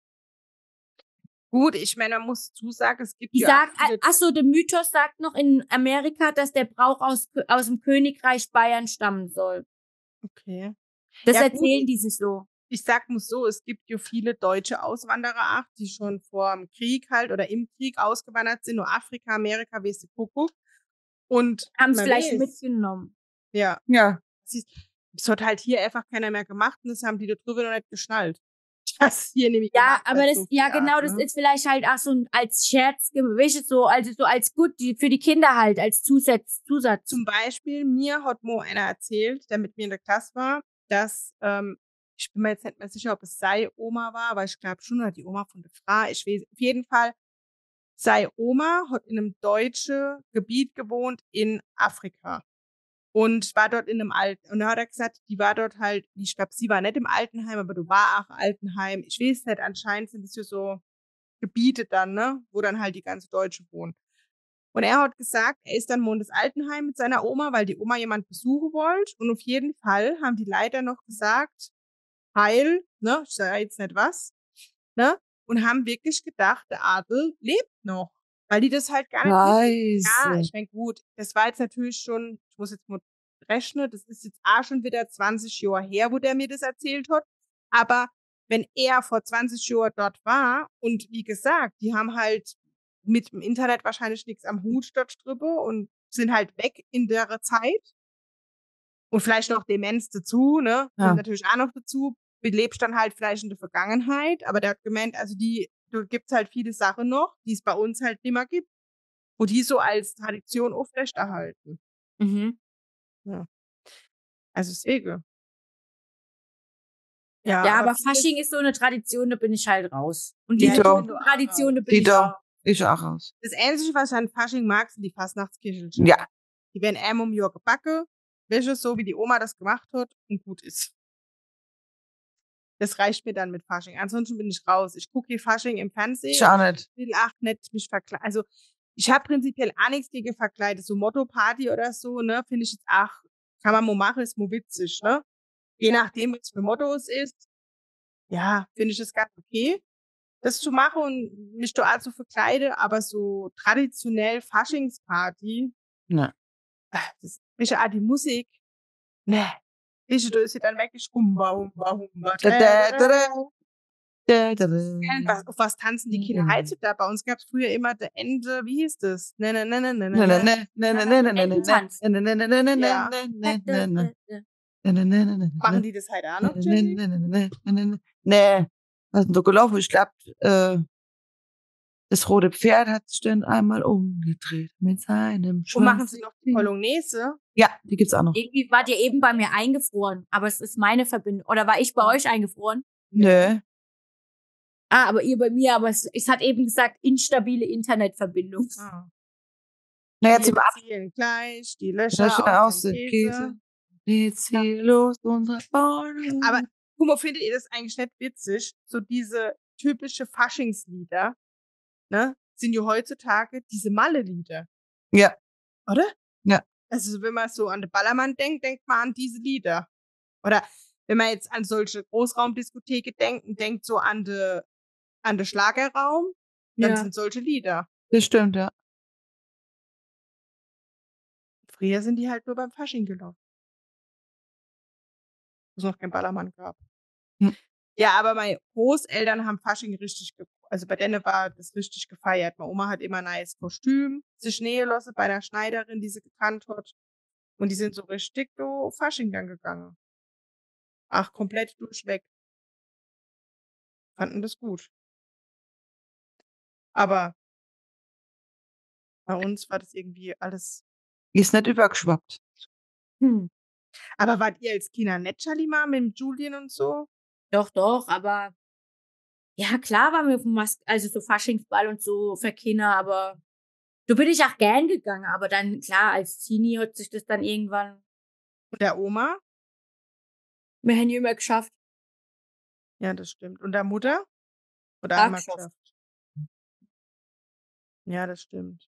S1: Gut, ich meine, man muss zusagen, es gibt
S2: Die
S1: ja
S2: sagt,
S1: auch viele-
S2: achso, der Mythos sagt noch in Amerika, dass der Brauch aus, aus dem Königreich Bayern stammen soll.
S1: Okay.
S2: Das
S1: Ja, gut.
S2: erzählen die sich so.
S1: Ich sag muss so, es gibt ja viele deutsche Auswanderer auch, die schon vor dem Krieg halt oder im Krieg ausgewandert sind, nur Afrika, Amerika, weißt du, Kuckuck. Und
S2: Haben es
S1: man
S2: vielleicht
S1: weiß,
S2: mitgenommen.
S1: Ja,
S3: Ja.
S1: siehst, das hat halt hier einfach keiner mehr gemacht und das haben die da drüber noch nicht geschnallt. Das hier nämlich
S2: Ja,
S1: gemacht
S2: aber
S1: hat,
S2: das,
S1: so
S2: ja
S1: viel
S2: genau,
S1: Art,
S2: das
S1: ne?
S2: ist vielleicht halt auch so ein, als Scherz, weißt du, so, also so als gut, die, für die Kinder halt, als Zusatz, Zusatz.
S1: Zum Beispiel, mir hat Mo einer erzählt, der mit mir in der Klasse war, dass, ähm, ich bin mir jetzt nicht mehr sicher, ob es sei Oma war, aber ich glaube schon, oder die Oma von der Frau, ich weiß, auf jeden Fall, sei Oma hat in einem deutschen Gebiet gewohnt in Afrika. Und war dort in einem Alten. Und da hat er gesagt, die war dort halt, ich glaube, sie war nicht im Altenheim, aber du war auch Altenheim. Ich weiß nicht, anscheinend sind es ja so Gebiete dann, ne, wo dann halt die ganze Deutsche wohnt. Und er hat gesagt, er ist dann mal in das Altenheim mit seiner Oma, weil die Oma jemand besuchen wollte. Und auf jeden Fall haben die Leiter noch gesagt, Heil, ne, ich sage jetzt nicht was, ne, und haben wirklich gedacht, der Adel lebt noch. Weil die das halt gar nicht Ja,
S3: Scheiße.
S1: ich meine, gut, das war jetzt natürlich schon, ich muss jetzt mal rechnen, das ist jetzt auch schon wieder zwanzig Jahre her, wo der mir das erzählt hat. Aber wenn er vor zwanzig Jahren dort war und wie gesagt, die haben halt mit dem Internet wahrscheinlich nichts am Hut dort drüber und sind halt weg in der Zeit und vielleicht noch Demenz dazu, ne?
S3: Ja.
S1: Kommt natürlich auch noch dazu. Lebst dann halt vielleicht in der Vergangenheit, aber der hat gemeint, also die, da gibt's halt viele Sachen noch, die es bei uns halt nicht mehr gibt, wo die so als Tradition aufrechterhalten.
S2: Mhm.
S1: Ja. Also deswegen.
S2: Ja,
S1: Ja,
S2: aber
S1: vieles-
S2: Fasching ist so eine Tradition, da bin ich halt raus. Und die
S1: Ja,
S3: Dito.
S1: ich bin auch
S2: Tradition, da
S1: raus.
S2: bin ich
S3: Dito.
S2: auch.
S3: Ich auch raus.
S1: Das Einzige, was ich an Fasching mag, sind die Fastnachtskirchelchen.
S3: Ja.
S1: Die werden einmal im Jahr gebacken, welches so wie die Oma das gemacht hat und gut ist. Das reicht mir dann mit Fasching. Ansonsten bin ich raus. Ich gucke hier Fasching im Fernsehen.
S3: Ich auch nicht.
S1: Ich will auch nicht mich verkleiden. Also ich habe prinzipiell auch nichts gegen Verkleide. So Motto-Party oder so, ne, finde ich jetzt auch, kann man mal machen, ist mal witzig, ne? Je nachdem, was für Mottos ist. Ja, finde ich das ganz okay, das zu machen und mich da auch zu verkleiden, aber so traditionell Faschingsparty,
S3: Ne.
S1: ah, das ist ja auch die Musik, ne, ich, da ist ja dann wirklich Humba, Humba, Humba.
S3: Da, da, da, da. Da, da, da.
S1: Was, auf was tanzen die Kinder
S3: Mhm.
S1: heutzutage? Bei uns gab es früher immer der Ende, wie hieß das? Ne, ne, ne, ne, ne,
S3: Ne, ne,
S1: ne.
S3: ne, ne, ne, ne, ne, ne, ne,
S2: Ententanz.
S3: ne, ne, ne, ne, ne, ne,
S1: Ja.
S3: ne, ne, ne, ne. Ne, ne, ne, ne, ne,
S1: Machen
S3: ne.
S1: die das halt auch
S3: Ne,
S1: noch,
S3: ne,
S1: Jessie?
S3: ne, ne, ne, ne, ne, ne. Nee, was ist denn da gelaufen? Ich glaub, äh, das rote Pferd hat sich dann einmal umgedreht mit seinem
S1: Und machen
S3: schwarzen
S1: sie noch die
S3: Ding.
S1: Polonaise?
S3: Ja, die gibt's auch noch.
S2: Irgendwie wart ihr eben bei mir eingefroren, aber es ist meine Verbindung. Oder war ich bei euch eingefroren?
S3: Nö.
S2: Ah, aber ihr bei mir, aber es, es hat eben gesagt, instabile Internetverbindung.
S1: Ah.
S3: Naja,
S1: Die
S3: zum Ab
S1: zielen gleich, die
S3: Das
S1: Löcher
S3: schon
S1: aus
S3: aus
S1: dem
S3: dem
S1: Käse.
S3: Käse. Jetzt hier los, unsere Bäume.
S1: Aber guck mal, findet ihr das eigentlich nicht witzig? So diese typische Faschingslieder, ne, sind ja heutzutage diese Malle-Lieder,
S3: Ja,
S1: oder?
S3: Ja.
S1: Also wenn man so an den Ballermann denkt, denkt man an diese Lieder. Oder wenn man jetzt an solche Großraumdiskotheken denkt und denkt so an den an den Schlagerraum, dann
S2: Ja.
S1: sind solche Lieder.
S3: das stimmt, ja.
S1: Früher sind die halt nur beim Fasching gelaufen. Wo es noch kein Ballermann gab.
S3: Hm.
S1: Ja, aber meine Großeltern haben Fasching richtig, ge also bei denen war das richtig gefeiert. Meine Oma hat immer ein neues Kostüm, sich nähen lassen bei der Schneiderin, die sie gekannt hat. Und die sind so richtig so Fasching dann gegangen. Ach, komplett durchweg. Fanden das gut. Aber bei uns war das irgendwie alles.
S3: Ist nicht übergeschwappt.
S2: Hm.
S1: Aber wart ihr als Kinder nett, Schalima, mit dem Julien und so?
S2: Doch, doch, aber ja, klar waren wir auf dem Mas also so Faschingsball und so für Kinder, aber da bin ich auch gern gegangen, aber dann, klar, als Teenie hat sich das dann irgendwann
S1: Und der Oma?
S2: wir haben nicht mehr geschafft.
S1: Ja, das stimmt. Und der Mutter? Oder
S2: Auch
S1: einmal
S2: geschafft.
S1: geschafft? Ja, das stimmt.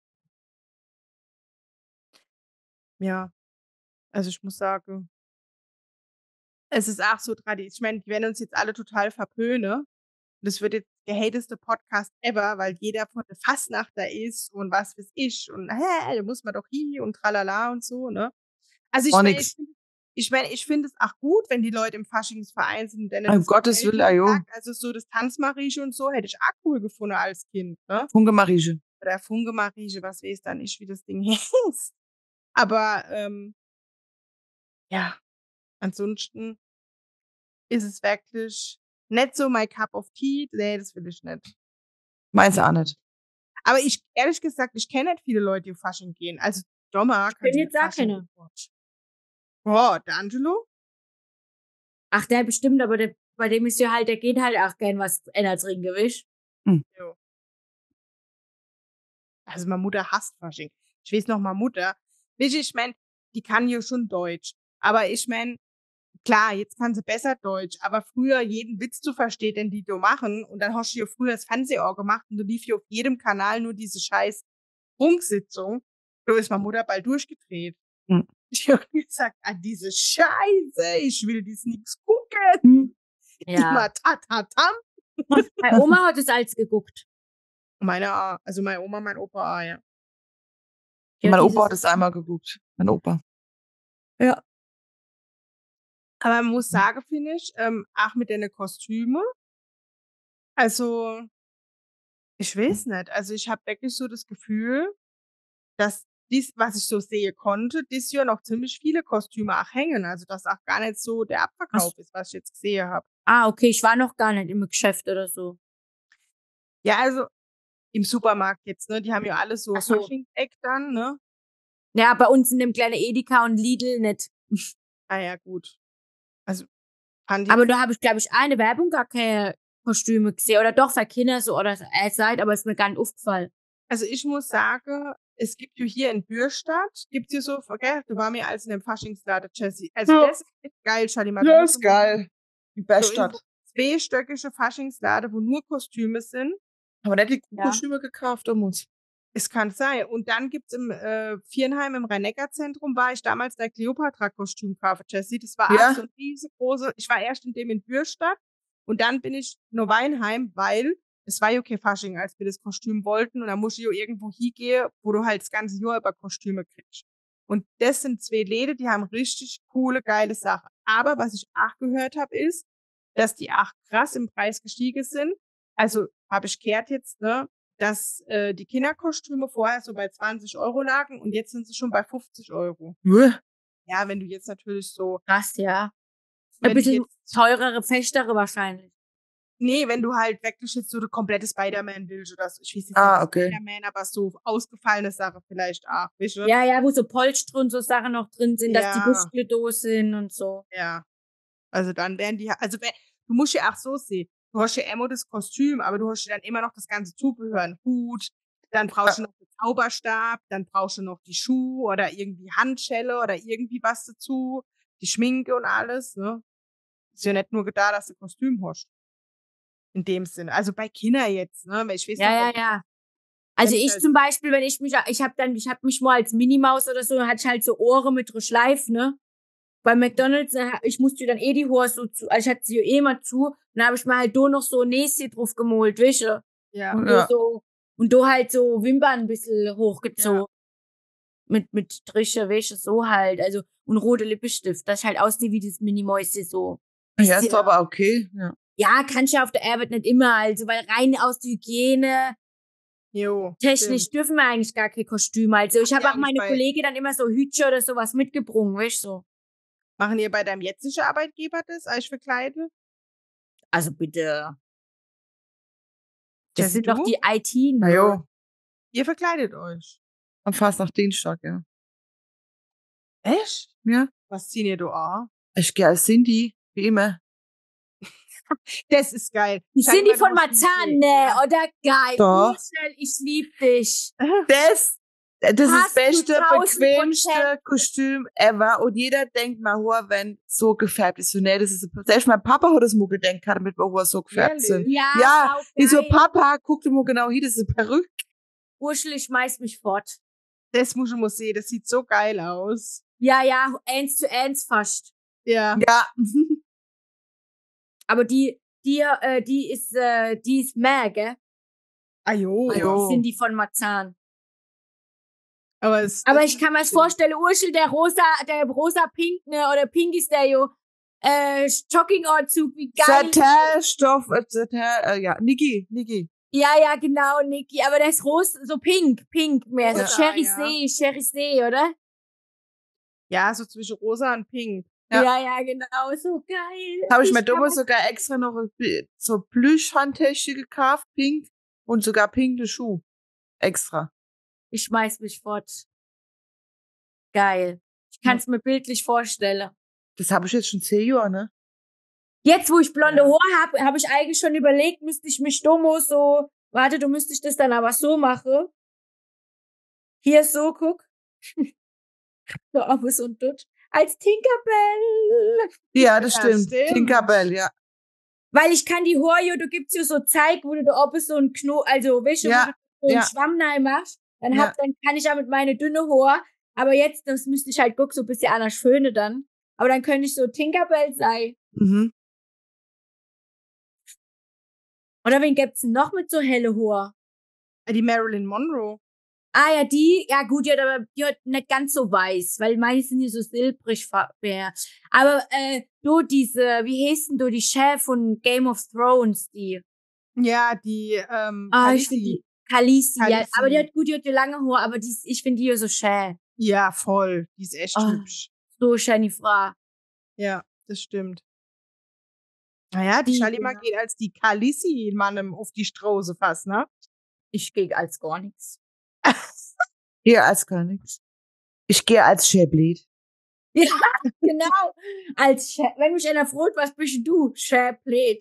S1: Ja, also ich muss sagen, es ist auch so traditionell. Ich meine, die werden uns jetzt alle total verpönen. Das wird jetzt der hateste Podcast ever, weil jeder von der Fastnacht da ist und was weiß ich und hä, da muss man doch hier und tralala und so, ne? Also ich
S3: Auch
S1: meine, ich
S3: nix.
S1: finde ich mein, ich find es auch gut, wenn die Leute im Faschingsverein sind, denn
S3: Um
S1: das
S3: Gottes
S1: gefällt
S3: Willen,
S1: mir
S3: ajo.
S1: arg. Also so das Tanzmarieche und so hätte ich auch cool gefunden als Kind, ne?
S3: Funke Marieche.
S1: Oder Funke Marieche, was weiß dann nicht, wie das Ding hieß. Aber ähm, ja, ansonsten ist es wirklich nicht so my cup of tea. Nee, das will ich nicht.
S3: Meins auch nicht.
S1: Aber ich, ehrlich gesagt, ich kenne nicht viele Leute, die auf Fasching gehen. Also Dommer
S2: Ich
S1: kann
S2: bin jetzt auch keine.
S1: Boah, der Angelo?
S2: Ach, der bestimmt, aber der, bei dem ist ja halt, der geht halt auch gern was ändert drin gewischt.
S1: Jo. Also meine Mutter hasst Fasching. Ich weiß noch, meine Mutter, weißt du, ich mein, die kann ja schon Deutsch. Aber ich mein, klar, jetzt kann sie besser Deutsch, aber früher jeden Witz zu verstehen, den die da machen, und dann hast du ja früher das Fernsehohr gemacht und du lief ja auf jedem Kanal nur diese scheiß Funksitzung. Da ist meine Mutter bald durchgedreht.
S3: Hm.
S1: Ich habe gesagt, an diese Scheiße, ich will dies nix gucken.
S2: Ja.
S1: Immer tatatam.
S2: Meine Oma hat es als geguckt.
S1: Meine, A- also meine Oma, mein Opa, ah, ja.
S2: Ja,
S3: Mein Opa
S2: dieses-
S3: hat es einmal geguckt. Mein Opa.
S2: Ja.
S1: Aber man muss sagen, finde ich, ähm, auch mit den Kostüme. Also, ich weiß nicht. Also, ich habe wirklich so das Gefühl, dass dies, was ich so sehe konnte, dieses Jahr noch ziemlich viele Kostüme auch hängen. Also, dass auch gar nicht so der Abverkauf ist, was ich jetzt gesehen habe.
S2: Ah, okay, ich war noch gar nicht im Geschäft oder so.
S1: Ja, also im Supermarkt jetzt, ne? Die haben ja alle so
S2: Ach so.
S1: Faschingseck dann, ne?
S2: Ja, bei uns in dem kleinen Edeka und Lidl nicht.
S1: Ah ja, gut. Also, fand ich
S2: Aber
S1: jetzt-
S2: da habe ich, glaube ich, eine Werbung gar keine Kostüme gesehen. Oder doch für Kinder so oder äh, seid, aber ist mir gar nicht aufgefallen.
S1: Also ich muss sagen, es gibt ja hier in Bürstadt, gibt's hier so, gell, du war mir als in dem Faschingsladen, Jessie. Also
S3: Ja.
S1: das ist echt geil, Charlie.
S3: Ja, ist geil. Die Beststadt.
S1: So zweistöckige Faschingsladen, wo nur Kostüme sind.
S3: Aber nicht die
S2: Ja.
S3: Kostüme gekauft um uns.
S1: Es kann sein. Und dann gibt's im äh, Viernheim im Rhein-Neckar-Zentrum, war ich damals der Kleopatra-Kostüm kaufe, Jessie. Das war
S3: Ja.
S1: auch so ein riesengroße, ich war erst in dem in Bürstadt und dann bin ich nur Weinheim, weil es war ja okay Fasching, als wir das Kostüm wollten, und dann musste ich ja irgendwo hingehen, wo du halt das ganze Jahr über Kostüme kriegst. Und das sind zwei Läden, die haben richtig coole, geile Sachen. Aber was ich auch gehört habe, ist, dass die auch krass im Preis gestiegen sind. Also habe ich gehört jetzt, ne, dass äh, die Kinderkostüme vorher so bei zwanzig Euro lagen und jetzt sind sie schon bei fünfzig Euro.
S3: Uah.
S1: Ja, wenn du jetzt natürlich so,
S2: Krass, ja.
S1: wenn
S2: Ein
S1: du
S2: bisschen
S1: jetzt,
S2: teurere, festere wahrscheinlich.
S1: nee, wenn du halt wirklich jetzt so eine komplette Spider-Man willst oder so, ich weiß jetzt
S3: Ah,
S1: nicht,
S3: okay.
S1: Spider-Man, aber so ausgefallene Sache vielleicht auch, weißt du?
S2: Ja, ja, wo so Polster und so Sachen noch drin sind, dass die
S1: Ja.
S2: Muskeln da sind und so.
S1: Ja. Also dann werden die, also wenn, du musst ja auch so sehen, du hast ja immer das Kostüm, aber du hast ja dann immer noch das ganze Zubehör, einen Hut, dann brauchst du noch den Zauberstab, dann brauchst du noch die Schuhe oder irgendwie Handschelle oder irgendwie was dazu, die Schminke und alles, ne? Ist ja nicht nur da, dass du Kostüm hast. In dem Sinne. Also bei Kindern jetzt, ne? Weil ich weiß
S2: Ja,
S1: noch,
S2: ja,
S1: bei-
S2: ja. Also
S1: Wenn ich
S2: ich
S1: als-
S2: zum Beispiel, wenn ich mich, ich habe dann, ich habe mich mal als Minimaus oder so, hatte ich halt so Ohren mit so Schleifen, ne? Bei McDonalds, äh, ich musste dann eh die Haare so zu, also ich hatte sie ja eh immer zu, und dann habe ich mir halt da noch so Näschen drauf gemalt, weißt du?
S1: Ja.
S2: Und
S3: Ja.
S2: da so, und da halt so Wimpern ein bisschen hochgezogen. Mit, mit Striche, weißt du, so halt, also, und rote Lippenstift, das halt aussieht wie das Minimäuschen so.
S3: Ja, ist aber okay. Ja.
S2: Ja, kannst du ja auf der Arbeit nicht immer, also, weil rein aus der Hygiene,
S1: Jo.
S2: technisch
S1: stimmt.
S2: dürfen wir eigentlich gar kein Kostüm. Also ich habe
S1: Ja,
S2: auch
S1: nicht
S2: meine
S1: bei-
S2: Kollegen dann immer so Hütchen oder sowas mitgebrungen, weißt du? So.
S1: Machen ihr bei deinem jetzigen Arbeitgeber das, euch verkleidet?
S2: Also bitte. Das
S1: Jessie,
S2: sind doch
S1: du?
S2: die I T,
S3: Na
S2: ne?
S3: jo,
S1: Ihr verkleidet euch.
S3: am Fastnacht-Dienstag, ja.
S1: Echt?
S3: Ja.
S1: Was ziehen ihr da an?
S3: Ich gehe als Cindy, wie immer.
S1: Das ist geil.
S2: Die
S1: Zeig
S2: sind die
S1: mal,
S2: von
S1: du musst mich
S2: Marzahn,
S1: sehen.
S2: ne?
S1: Ja.
S2: Oder geil.
S3: Doch.
S2: Urschel, ich lieb dich.
S3: Das, das ist das
S2: Hast du
S3: beste,
S2: tausend
S3: bequemste
S2: Prozent.
S3: Kostüm ever. Und jeder denkt mal, hoher, wenn so gefärbt ist. So, nee, das ist, selbst mein Papa hat das mal gedacht, damit wir hoher so gefärbt sind.
S1: Ehrlich?
S2: Ja,
S3: Ja,
S2: sau
S3: ich so,
S2: geil.
S3: Papa, guck dir mal genau hier, das ist eine Perücke.
S2: Urschel, ich schmeiß mich fort.
S1: Das muss ich mal sehen. Das sieht so geil aus.
S2: Ja, ja, eins zu eins fast.
S1: Ja.
S3: Ja.
S2: Aber die, die, äh, die ist, äh, die ist mehr, gell?
S1: Ajo.
S3: Ajo.
S2: Die sind die von Marzahn.
S1: Aber, es,
S2: Aber
S1: das
S2: ich kann mir das
S1: stimmt.
S2: vorstellen, Urschel, der rosa, der rosa Pink, ne, oder Pink ist der jo, äh, Jogginganzug, wie geil.
S3: Satin-Stoff, äh, Satin, äh, ja, Niki, Niki.
S2: Ja, ja, genau, Niki. Aber der ist rosa, so pink, pink mehr. So
S1: Ja.
S2: Cherisee, Cherisee, oder?
S1: Ja, so zwischen rosa und pink.
S3: Ja.
S2: Ja, ja, genau, so geil.
S3: Habe ich mir
S2: kann
S3: damals
S2: mir-
S3: sogar extra noch ein Bi- so Plüschhandtäschchen gekauft, pink, und sogar pinke Schuh. Extra.
S2: Ich schmeiß mich fort. Geil. Ich kann's mir bildlich vorstellen.
S3: Das habe ich jetzt schon zehn Jahre, ne?
S2: Jetzt, wo ich blonde
S1: Ja.
S2: Haare habe, habe ich eigentlich schon überlegt, müsste ich mich dummo so, warte, du müsstest das dann aber so machen. Hier so, guck. So, aber so und dort. Als Tinkerbell.
S3: Ja, das
S1: Ja,
S3: stimmt.
S1: stimmt.
S3: Tinkerbell, ja.
S2: Weil ich kann die Haare, du gibt's ja so Zeig, wo du da oben so ein Kno, also, weißt du,
S3: Ja,
S2: wo du so einen
S3: ja.
S2: Schwamm rein machst, dann
S3: Ja.
S2: hab, dann kann ich ja mit meine dünne Haare, aber jetzt, das müsste ich halt gucken, so ein bisschen anders schöne dann. Aber dann könnte ich so Tinkerbell sein.
S3: Mhm.
S2: Oder wen gibt's denn noch mit so helle Haare?
S1: Die Marilyn Monroe.
S2: Ah ja, die, ja gut, die hat aber die hat nicht ganz so weiß, weil meine sind hier so silbrig fair. Aber äh, du, diese, wie heißt denn du, die Chef von Game of Thrones, die?
S1: Ja, die ähm,
S2: Ah, ich finde
S1: Khaleesi.
S2: die Khaleesi, ja,
S1: Khaleesi.
S2: aber die hat gut, die hat die lange Haare, aber die, ist- ich finde die ja so schön.
S1: Ja, voll. Die ist echt
S2: Ah.
S1: hübsch.
S2: So schöne Frau.
S1: Ja, das stimmt. Naja, die
S2: Die-
S1: Shalima geht als die Khaleesi Mannem auf die Strose fast, ne?
S2: Ich gehe als gar nichts.
S3: Gehe als gar nichts. Ich gehe als Schäblied.
S2: Ja, genau. Als Chef, wenn mich einer fragt, was bist du? Chef Blät.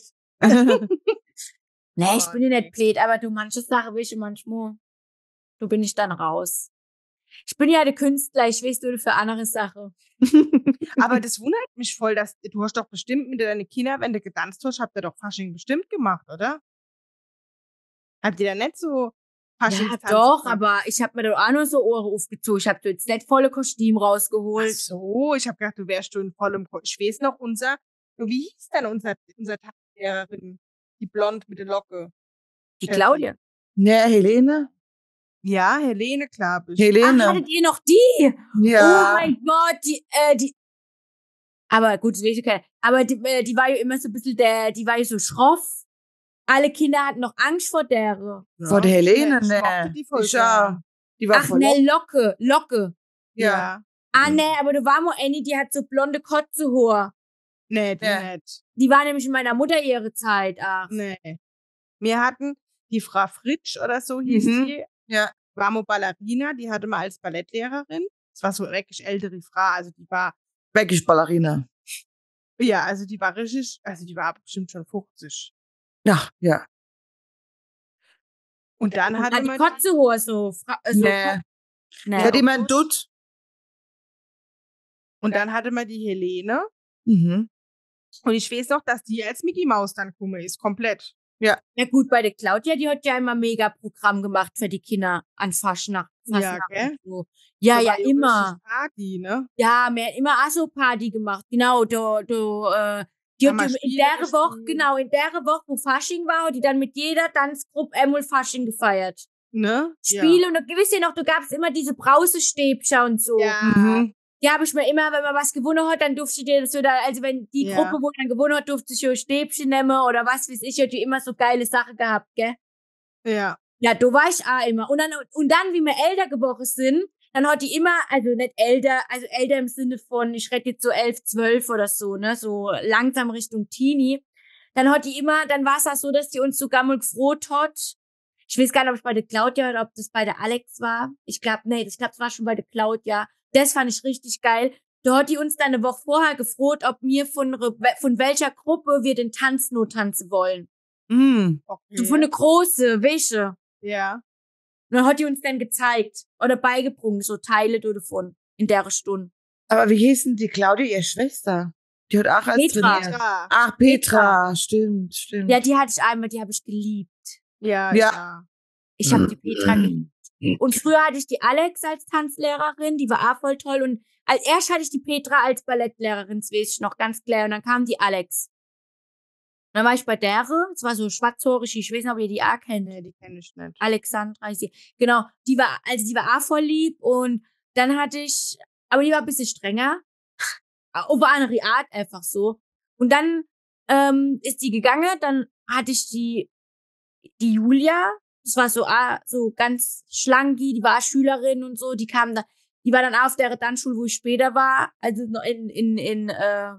S2: Nee, ich
S1: Oh,
S2: bin ja
S1: nee.
S2: nicht blöd, aber du, manche Sachen will ich manchmal. Du bin ich dann raus. Ich bin ja der Künstler, ich weiß du für andere Sachen.
S1: Aber das wundert mich voll, dass du hast doch bestimmt mit deinen Kindern, wenn du getanzt hast, habt ihr doch Fasching bestimmt gemacht, oder? Habt ihr da nicht so
S2: Ja,
S1: Faschingstanz
S2: doch,
S1: gemacht?
S2: aber ich hab mir doch auch nur so Ohren aufgezogen. Ich hab da jetzt nicht volle Kostüm
S1: Ach
S2: rausgeholt.
S1: so, ich hab gedacht, du wärst schon in vollem Ko Ich weiß noch, unser, wie hieß denn unser, unser Tanzlehrerin? Die blond mit der Locke.
S2: Die
S1: Jessie.
S2: Claudia.
S3: Ja, Helene?
S1: Ja, Helene, glaube ich.
S2: Ach,
S3: Helene.
S2: hattet ihr noch die?
S3: Ja.
S2: Oh mein Gott, die, äh, die. Aber gut, das weiß ich keine. Aber die, äh, die war ja immer so ein bisschen der, die war ja so schroff. Alle Kinder hatten noch Angst vor der.
S3: Vor der Helene,
S1: ich
S3: ne.
S1: mochte die voll
S3: Ich auch.
S1: gern.
S3: Die war
S2: Ach
S3: voll.
S2: ne, Locke, Locke.
S3: Ja.
S1: Ja.
S2: Ah ne, aber du war mal eine, die hat so blonde Kotzehohr.
S1: Nee, die
S3: Ja.
S1: nicht.
S2: Die war nämlich in meiner Mutter ihre Zeit. Ach.
S1: Nee. Wir hatten die Frau Fritsch oder so hieß
S3: Mhm.
S1: die.
S3: Ja.
S1: War mal Ballerina, die hatte mal als Ballettlehrerin. Das war so eine wirklich ältere Frau, also die war,
S3: Wirklich Ballerina.
S1: ja, also die war richtig, also die war bestimmt schon fünfzig.
S3: Ja, ja.
S1: Und dann
S2: Und
S1: hatte
S2: hat die
S1: man,
S2: Kotzehohr so. fra- äh, so
S3: Nee.
S2: Nee.
S3: Hat jemand einen Dutt?
S1: und dann hatte man die Helene.
S3: Mhm.
S1: Und ich weiß noch, dass die als Mickey Maus dann komme ist, komplett.
S2: Ja gut, bei der Claudia, die hat ja immer mega Programm gemacht für die Kinder an Faschnacht.
S1: Ja,
S2: Fastnacht
S1: gell?
S2: und So. Ja,
S1: So
S2: ja,
S1: war
S2: immer.
S1: richtig Party, ne?
S2: Ja, mehr immer Aso-Party gemacht. Genau, du, du, äh, die
S1: Haben
S2: hat
S1: wir
S2: die in
S1: Spiele
S2: der Woche,
S1: gespielt.
S2: genau, in der Woche, wo Fasching war, hat die dann mit jeder Tanzgruppe einmal Fasching gefeiert.
S1: Ne?
S2: Spiele und du wisst ja noch, du gab's immer diese Brausestäbchen und so.
S1: Ja.
S3: Mhm.
S2: Die habe ich mir immer, wenn man was gewonnen hat, dann durfte ich dir das so da, also wenn die
S1: Ja.
S2: Gruppe, wo dann gewonnen hat, durfte ich so Stäbchen nehmen oder was weiß ich, hat die immer so geile Sachen gehabt, gell?
S1: Ja.
S2: Ja, du war ich auch immer. Und dann, und dann, wie wir älter geworden sind, dann hat die immer, also nicht älter, also älter im Sinne von, ich rede jetzt so elf, zwölf oder so, ne, so langsam Richtung Teenie. Dann hat die immer, dann war es auch so, dass die uns sogar mal gefroht hat. Ich weiß gar nicht, ob es bei der Claudia oder ob das bei der Alex war. Ich glaube, nee, ich glaube, es war schon bei der Claudia. Das fand ich richtig geil. Da hat die uns dann eine Woche vorher gefroht, ob wir von, von welcher Gruppe wir den Tanz nur tanzen wollen.
S3: Mm.
S1: Okay.
S2: So von eine große, welche.
S1: Ja.
S2: Und dann hat die uns dann gezeigt oder beigebrungen, so Teile davon in der Stunde.
S3: Aber wie hieß denn die Claudia, ihre Schwester? Die hat auch als
S2: Petra.
S3: trainiert.
S1: Petra.
S3: Ach, Petra, stimmt, stimmt.
S2: Ja, die hatte ich einmal, die habe ich geliebt.
S1: Ja,
S3: Ja.
S1: ja.
S2: Ich habe die Petra geliebt. Und früher hatte ich die Alex als Tanzlehrerin, die war auch voll toll. Und als erst hatte ich die Petra als Ballettlehrerin, das weiß ich noch ganz klar. Und dann kam die Alex. Und dann war ich bei der, das war so schwarzhaarig, ich weiß nicht, ob ihr die auch kennt.
S1: Nee, die kenne ich nicht.
S2: Alexandra ist sie. Genau, die war, also die war auch voll lieb. Und dann hatte ich, aber die war ein bisschen strenger. Auf eine andere Art einfach so. Und dann ähm, ist die gegangen, dann hatte ich die, die Julia, das war so, ah, so ganz schlanki, die war Schülerin und so, die kam da, die war dann auch auf der Tanzschule, wo ich später war, also noch in, in, in, äh,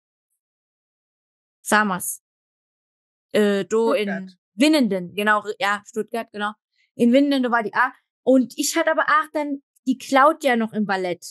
S2: Samers. Äh, do
S1: Stuttgart.
S2: in Winnenden, genau, ja, Stuttgart, genau. In Winnenden, da war die auch. Und ich hatte aber auch dann die Claudia noch im Ballett.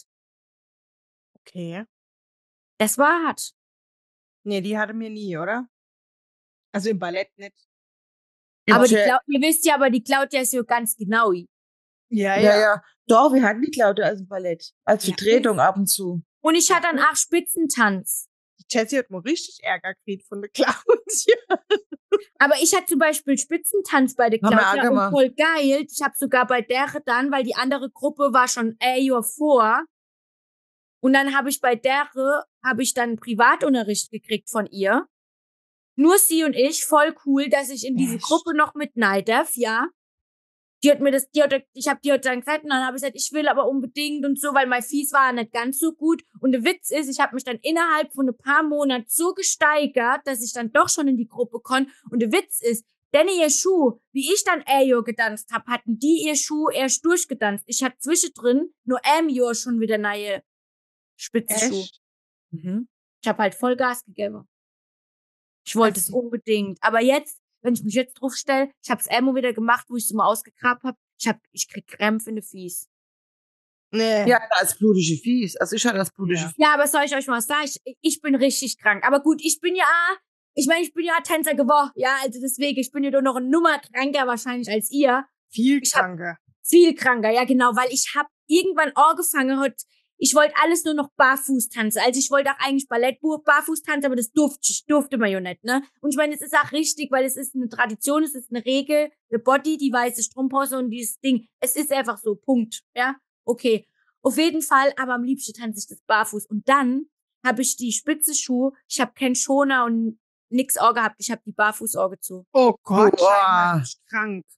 S1: Okay.
S2: Das war hart.
S1: Nee, die hatte mir nie, oder? Also im Ballett nicht.
S2: Aber die
S3: Ja,
S2: Clau ihr wisst ja, aber die Claudia ist ja ganz genau.
S1: Ja,
S3: ja,
S1: ja.
S3: ja. Doch, wir hatten die Claudia als Ballett. Als
S1: Ja.
S3: Vertretung ab und zu.
S2: Und ich hatte dann auch Spitzentanz.
S1: Die Jessie hat mal richtig Ärger gekriegt von der Claudia.
S2: Aber ich hatte zum Beispiel Spitzentanz bei der
S3: Haben wir
S2: Claudia
S3: auch
S2: und
S3: gemacht.
S2: voll geil. Ich habe sogar bei der dann, weil die andere Gruppe war schon ein Jahr vor. Und dann habe ich bei der, habe ich dann Privatunterricht gekriegt von ihr. Nur sie und ich, voll cool, dass ich in diese
S1: Echt?
S2: Gruppe noch mit rein darf, ja. Die hat mir das, die hat, ich habe die hat dann gesagt, und dann habe ich gesagt, ich will aber unbedingt und so, weil mein Fies war nicht ganz so gut. Und der Witz ist, ich habe mich dann innerhalb von ein paar Monaten so gesteigert, dass ich dann doch schon in die Gruppe konnte. Und der Witz ist, denn ihr Schuh, wie ich dann Ayo getanzt hab, hatten die ihr Schuh erst durchgetanzt. Ich hatte zwischendrin nur ein Jahr schon wieder neue Spitzenschuh.
S1: Echt?
S2: Mhm. Ich habe halt voll Gas gegeben. Ich wollte es
S1: Also-
S2: unbedingt. Aber jetzt, wenn ich mich jetzt drauf stelle, ich habe es einmal wieder gemacht, wo ich es mal ausgegraben habe. Ich hab, ich krieg Krämpfe in den Fies.
S1: Nee.
S3: Ja, als blutige Fies. Also ich hatte das blutige
S1: Ja.
S3: Fies.
S2: Ja, aber soll ich euch mal sagen, ich, ich bin richtig krank. Aber gut, ich bin ja, ich meine, ich bin ja Tänzer geworden. Ja, also deswegen, ich bin ja doch noch eine Nummer kranker wahrscheinlich als ihr.
S1: Viel
S2: Ich hab-
S1: kranker.
S2: Viel kranker, ja genau, weil ich hab irgendwann angefangen, hat, ich wollte alles nur noch barfuß tanzen. Also ich wollte auch eigentlich Ballett barfuß tanzen, aber das durfte, durfte man ja nicht, ne? Und ich meine, es ist auch richtig, weil es ist eine Tradition, es ist eine Regel, der Body, die weiße Strumpfhose und dieses Ding. Es ist einfach so, Punkt, ja? Okay. Auf jeden Fall, aber am liebsten tanze ich das barfuß. Und dann habe ich die spitze Schuhe, ich habe keinen Schoner und nix Ohr gehabt, ich habe die Barfußohr gezogen.
S1: Oh Gott,
S3: Boah.
S1: Scheinbar ist krank.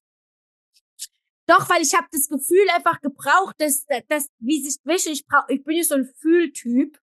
S2: Doch, weil ich habe das Gefühl einfach gebraucht, dass, dass wie sich wische, ich brauch, ich bin ja so ein Fühltyp.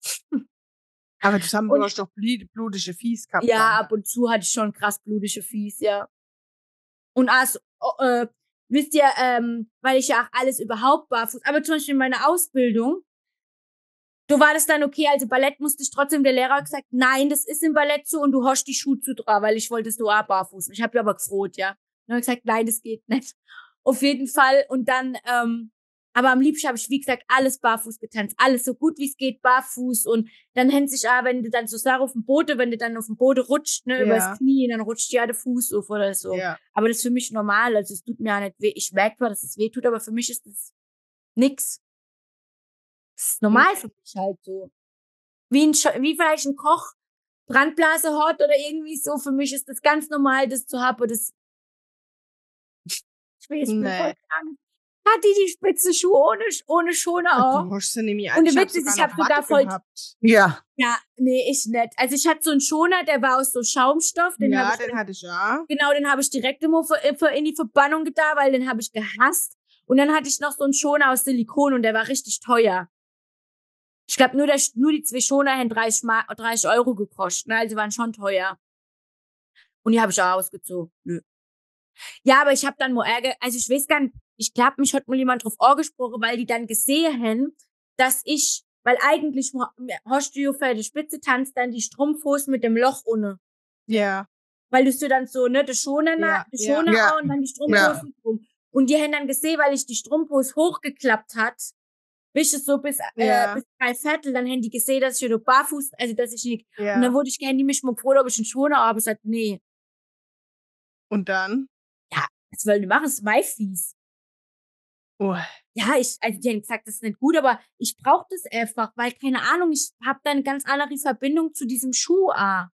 S1: Aber das haben
S2: Und-
S1: du hast doch blut- blutige Fies gehabt.
S2: Ja,
S1: dann.
S2: ab und zu hatte ich schon krass blutige Fies, ja. Und also, äh, wisst ihr, ähm, weil ich ja auch alles überhaupt barfuß, aber zum Beispiel in meiner Ausbildung, du war das dann okay, also Ballett musste ich trotzdem, der Lehrer hat gesagt, nein, das ist im Ballett so und du hast die Schuhe zu dran, weil ich wollte es nur auch barfuß. Ich habe ja aber gefroht, ja. Und dann habe ich gesagt, nein, das geht nicht. Auf jeden Fall. Und dann, ähm, aber am liebsten habe ich, wie gesagt, alles barfuß getanzt. Alles so gut wie es geht, barfuß. Und dann hängt sich auch, wenn du dann so sagst, auf dem Boden, wenn du dann auf dem Boden rutscht, ne,
S1: Ja.
S2: übers Knie, dann rutscht dir ja der Fuß auf oder so.
S1: Ja.
S2: Aber das ist für mich normal. Also es tut mir ja nicht weh. Ich merke zwar, dass es weh tut, aber für mich ist das nix. Das ist normal für mich halt so. Wie ein, Sch- wie vielleicht ein Koch Brandblase hat oder irgendwie so. Für mich ist das ganz normal, das zu haben. Das ich weiß, ich bin
S1: Nee.
S2: voll krank. Hat die die spitze Schuhe ohne, ohne Schoner
S1: Und
S2: auch?
S1: du hast sie nämlich
S2: Und der
S1: ich hab
S2: Witz ist, ich
S1: noch
S2: hab sogar
S1: Watte
S2: voll-
S1: gehabt.
S3: Ja.
S2: Ja, nee, ich nicht. Also ich hatte so einen Schoner, der war aus so Schaumstoff. Den
S1: Ja,
S2: hab ich
S1: den hatte ich ja.
S2: Genau, den habe ich direkt immer für, für in die Verbannung getan, weil den habe ich gehasst. Und dann hatte ich noch so einen Schoner aus Silikon und der war richtig teuer. Ich glaube, nur, der, nur die zwei Schoner haben dreißig, Mar- dreißig Euro gekostet. Ne? Also waren schon teuer. Und die habe ich auch ausgezogen. Nö. Ja, aber ich habe dann mal Ärger. Also ich weiß gar nicht, ich glaube, mich hat mal jemand drauf angesprochen, weil die dann gesehen haben, dass ich, weil eigentlich ho- hast du ja für die Spitze tanzt dann die Strumpfhose mit dem Loch ohne.
S1: Ja.
S2: Weil du so dann so, ne, das Schoner,
S1: Ja,
S2: das
S1: ja.
S2: Schoner
S3: Ja.
S2: an und dann die
S3: Ja.
S2: Strumpfhosen drum. Und die haben dann gesehen, weil ich die Strumpfhose hochgeklappt hat, bis es so bis, äh,
S1: Ja.
S2: bis drei Viertel, dann haben die gesehen, dass ich wieder barfuß, also dass ich nicht, und dann
S1: Ja.
S2: wurde ich gerne die mich mal gefragt, ob ich einen Schoner habe. Ich sagte, nee,
S1: Und dann?
S2: ja, was wollen die machen? Das ist mein Fies.
S1: Oh.
S2: Ja, ich, also die haben gesagt, das ist nicht gut, aber ich brauche das einfach, weil, keine Ahnung, ich habe da eine ganz andere Verbindung zu diesem Schuh. Ah.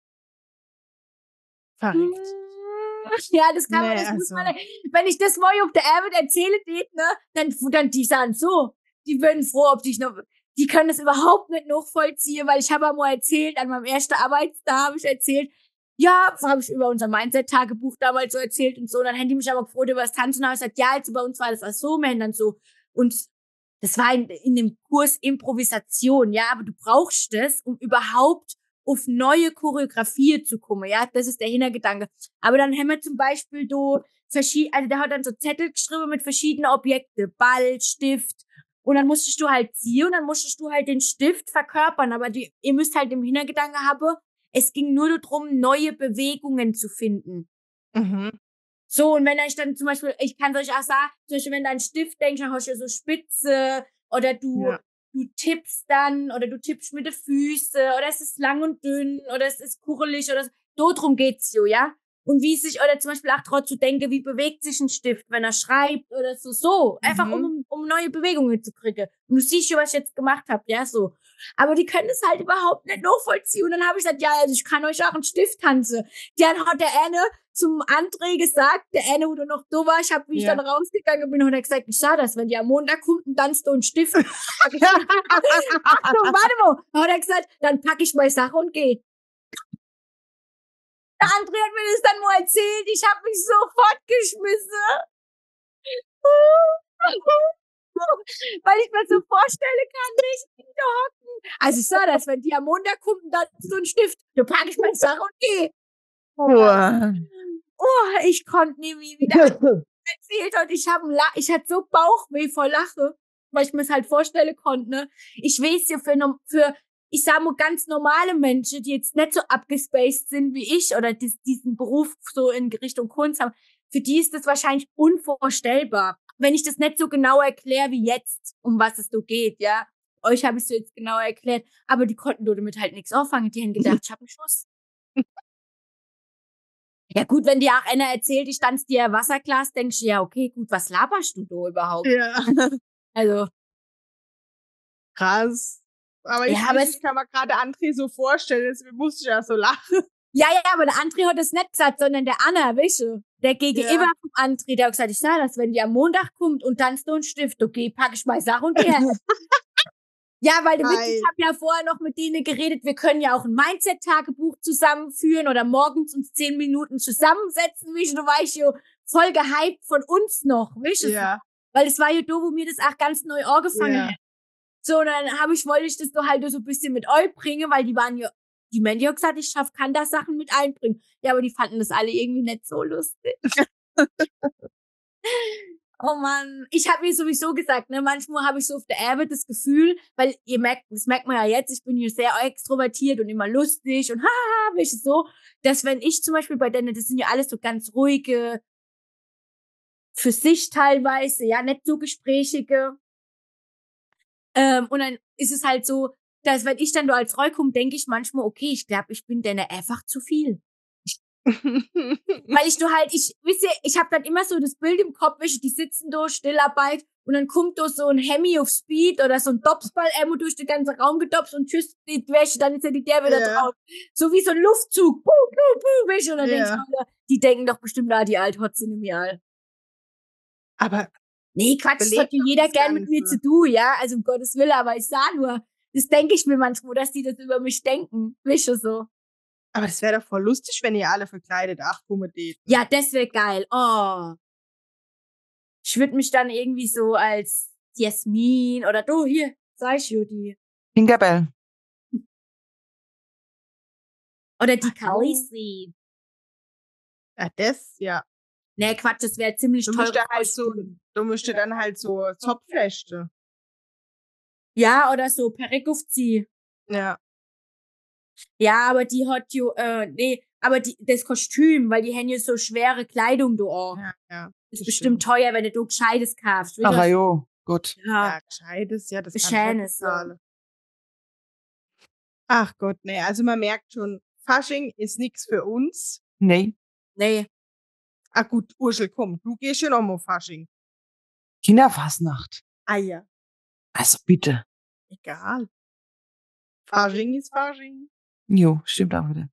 S1: Verrückt.
S2: Ja, das kann man,
S1: Nee,
S2: das muss
S1: also.
S2: man, wenn ich das morgen auf der Arbeit erzähle, geht, ne, dann, dann, die sagen so, die würden froh, ob ich noch, die können das überhaupt nicht nachvollziehen, weil ich habe mal erzählt, an meinem ersten Arbeitstag habe ich erzählt, ja, habe ich über unser Mindset-Tagebuch damals so erzählt und so, und dann haben die mich aber gefreut über das Tanzen, und habe ich gesagt, ja, also bei uns war das auch so, wir haben dann so, und das war in, in dem Kurs Improvisation, ja, aber du brauchst das, um überhaupt auf neue Choreografie zu kommen, ja, das ist der Hintergedanke. Aber dann haben wir zum Beispiel do verschiedene, also der hat dann so Zettel geschrieben mit verschiedenen Objekten, Ball, Stift, und dann musstest du halt ziehen und dann musstest du halt den Stift verkörpern, aber die, ihr müsst halt im Hintergedanke haben, es ging nur darum, neue Bewegungen zu finden.
S1: Mhm.
S2: So, und wenn ich dann zum Beispiel, ich kann euch auch sagen, zum Beispiel, wenn du an Stift denkst, dann hast du ja so Spitze, oder du,
S1: Ja.
S2: du tippst dann, oder du tippst mit den Füßen, oder es ist lang und dünn, oder es ist kurelig, oder so. So drum geht's jo, ja? Und wie sich, oder zum Beispiel auch drauf zu denken, wie bewegt sich ein Stift, wenn er schreibt, oder so, so. Einfach,
S1: Mhm.
S2: um, um neue Bewegungen zu kriegen. Und du siehst schon, was ich jetzt gemacht habe, ja, so. Aber die können es halt überhaupt nicht nachvollziehen. Und dann habe ich gesagt, ja, also ich kann euch auch einen Stift tanzen. Dann hat der eine zum André gesagt, der eine, wo du noch da warst, hab, wie ich
S1: Ja.
S2: dann rausgegangen bin, hat er gesagt, ich sah das, wenn die am Montag kommt, dann tanzt du einen Stift. Ach so, warte mal. Dann hat er gesagt, dann pack ich meine Sache und geh. Der André hat mir das dann mal erzählt, ich hab mich sofort geschmissen. Weil ich mir so vorstellen kann, wie ich da hocken. Also ich sah das, wenn die am Montag kommt, dann tanzt du einen Stift. Dann pack ich meine Sache und geh.
S3: Uah.
S2: Oh, ich konnte nie wieder erzählt und ich habe ich hatte so Bauchweh vor Lache, weil ich mir es halt vorstellen konnte, ne? Ich weiß ja für, no- für ich sag mal ganz normale Menschen, die jetzt nicht so abgespaced sind wie ich oder dies, diesen Beruf so in Richtung Kunst haben, für die ist das wahrscheinlich unvorstellbar, wenn ich das nicht so genau erkläre wie jetzt, um was es so geht, ja. Euch habe ich es so jetzt genau erklärt, aber die konnten damit halt nichts auffangen. Die haben gedacht, ich habe einen Schuss. Ja gut, wenn dir auch einer erzählt, ich stanz dir ein Wasserglas, denkst du, ja, okay, gut, was laberst du da überhaupt?
S1: Ja.
S2: Also,
S1: Krass. Aber ich,
S2: ja, aber
S1: ich,
S2: es,
S1: ich kann mir gerade André so vorstellen, deswegen musste ich ja so lachen.
S2: ja, ja, aber der André hat das nicht gesagt, sondern der Anna, weißt du? Der Gegenüber
S1: Ja.
S2: vom André, der hat gesagt, ich sah das, wenn die am Montag kommt und tanzt du einen Stift, okay, pack ich meine Sache und geh. Ja, weil der Witz, ich
S1: Geil.
S2: habe ja vorher noch mit denen geredet, wir können ja auch ein Mindset-Tagebuch zusammenführen oder morgens uns zehn Minuten zusammensetzen, weißt du, du warst ja voll gehypt von uns noch, weißt du?
S1: Ja.
S2: Weil es war ja da, wo mir das auch ganz neu angefangen
S1: Ja.
S2: hat. So, und dann habe ich, wollte ich das doch halt so ein bisschen mit euch bringen, weil die waren ja, die Mandy hat gesagt, ich schaff, kann da Sachen mit einbringen. Ja, aber die fanden das alle irgendwie nicht so lustig. Oh Mann, ich habe mir sowieso gesagt, ne, manchmal habe ich so auf der Arbeit das Gefühl, weil ihr merkt, das merkt man ja jetzt, ich bin hier sehr extrovertiert und immer lustig und haha, weißt du so, dass wenn ich zum Beispiel bei denen, das sind ja alles so ganz ruhige, für sich teilweise, ja, nicht so gesprächige, ähm, und dann ist es halt so, dass wenn ich dann da als Roy komme, denke ich manchmal, okay, ich glaube, ich bin denen einfach zu viel. Weil ich du halt, ich, wisst ihr, ich habe dann immer so das Bild im Kopf, weißt du, die sitzen da, Stillarbeit, und dann kommt da so ein Hemi auf Speed oder so ein Dopsball, einmal durch den ganzen Raum gedopst und tschüss, die Wäsche, dann ist ja die der wieder
S1: Ja.
S2: drauf. So wie so ein Luftzug, puh, puh, puh, weißt du, und dann
S1: Ja.
S2: denk ich mir, die denken doch bestimmt, ah, die Althotze in mir all.
S1: Aber
S2: Nee, Quatsch, das
S1: Belebt
S2: hat ja
S1: doch
S2: jeder
S1: das
S2: gern mit mir
S1: Ganze.
S2: zu tun, ja, also um Gottes Willen, aber ich sah nur, das denke ich mir manchmal, dass die das über mich denken, weißt du, so.
S1: Aber das wäre doch voll lustig, wenn ihr alle verkleidet acht datet.
S2: Ja, das wäre geil. Oh. Ich würde mich dann irgendwie so als Jasmin oder du hier, sag ich Judy.
S3: Tinkerbell.
S2: Oder die
S1: Ach so.
S2: Khaleesi.
S1: Ja, das, ja.
S2: Nee, Quatsch, das wäre ziemlich
S1: Du
S2: teuer.
S1: müsstest halt so, du müsstest dann halt so Zopflechte.
S2: Ja, oder so Perück aufziehen.
S1: Ja.
S2: Ja, aber die hat jo, äh, nee, aber die, das Kostüm, weil die haben ja so schwere Kleidung, du auch.
S1: Ja, ja.
S2: Ist
S1: das
S2: bestimmt
S1: stimmt.
S2: teuer, wenn du Gescheites kaufst.
S3: Ach jo, gut.
S2: Ja.
S1: Ja, gescheites, ja, das kann ich
S2: Gescheites,
S1: ja
S2: ja.
S1: bezahlen. Ach Gott, nee, also man merkt schon, Fasching ist nichts für uns.
S3: Nee.
S2: Nee.
S1: Ah gut, Urschel, komm, du gehst schon noch mal Fasching.
S3: Kinderfasnacht.
S1: Ah ja,
S3: Also bitte.
S1: egal. Fasching ist Fasching.
S3: Jo, stimmt auch wieder.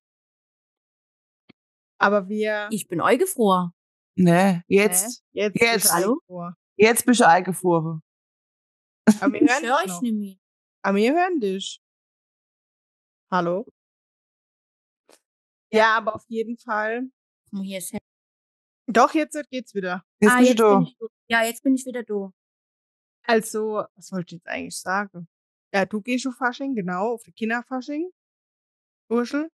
S1: Aber wir...
S2: Ich bin eingefroren.
S3: Nee, jetzt.
S1: Ne? Jetzt,
S3: Jetzt.
S1: bist du
S2: Hallo?
S1: vor.
S3: Jetzt bist du eingefroren.
S1: Aber wir
S2: Ich
S1: hören
S2: höre
S1: dich
S2: euch
S1: noch.
S2: nicht mehr.
S1: Aber wir hören dich. Hallo? Ja, aber auf jeden Fall.
S2: Komm, hier ist
S1: Doch, jetzt geht's wieder.
S3: Jetzt
S2: ah,
S3: bist
S2: jetzt
S3: du da.
S2: bin ich, ja, jetzt bin ich wieder da.
S1: Also, was wollte ich jetzt eigentlich sagen? Ja, du gehst auf Fasching, genau, auf die Kinderfasching. Urschel.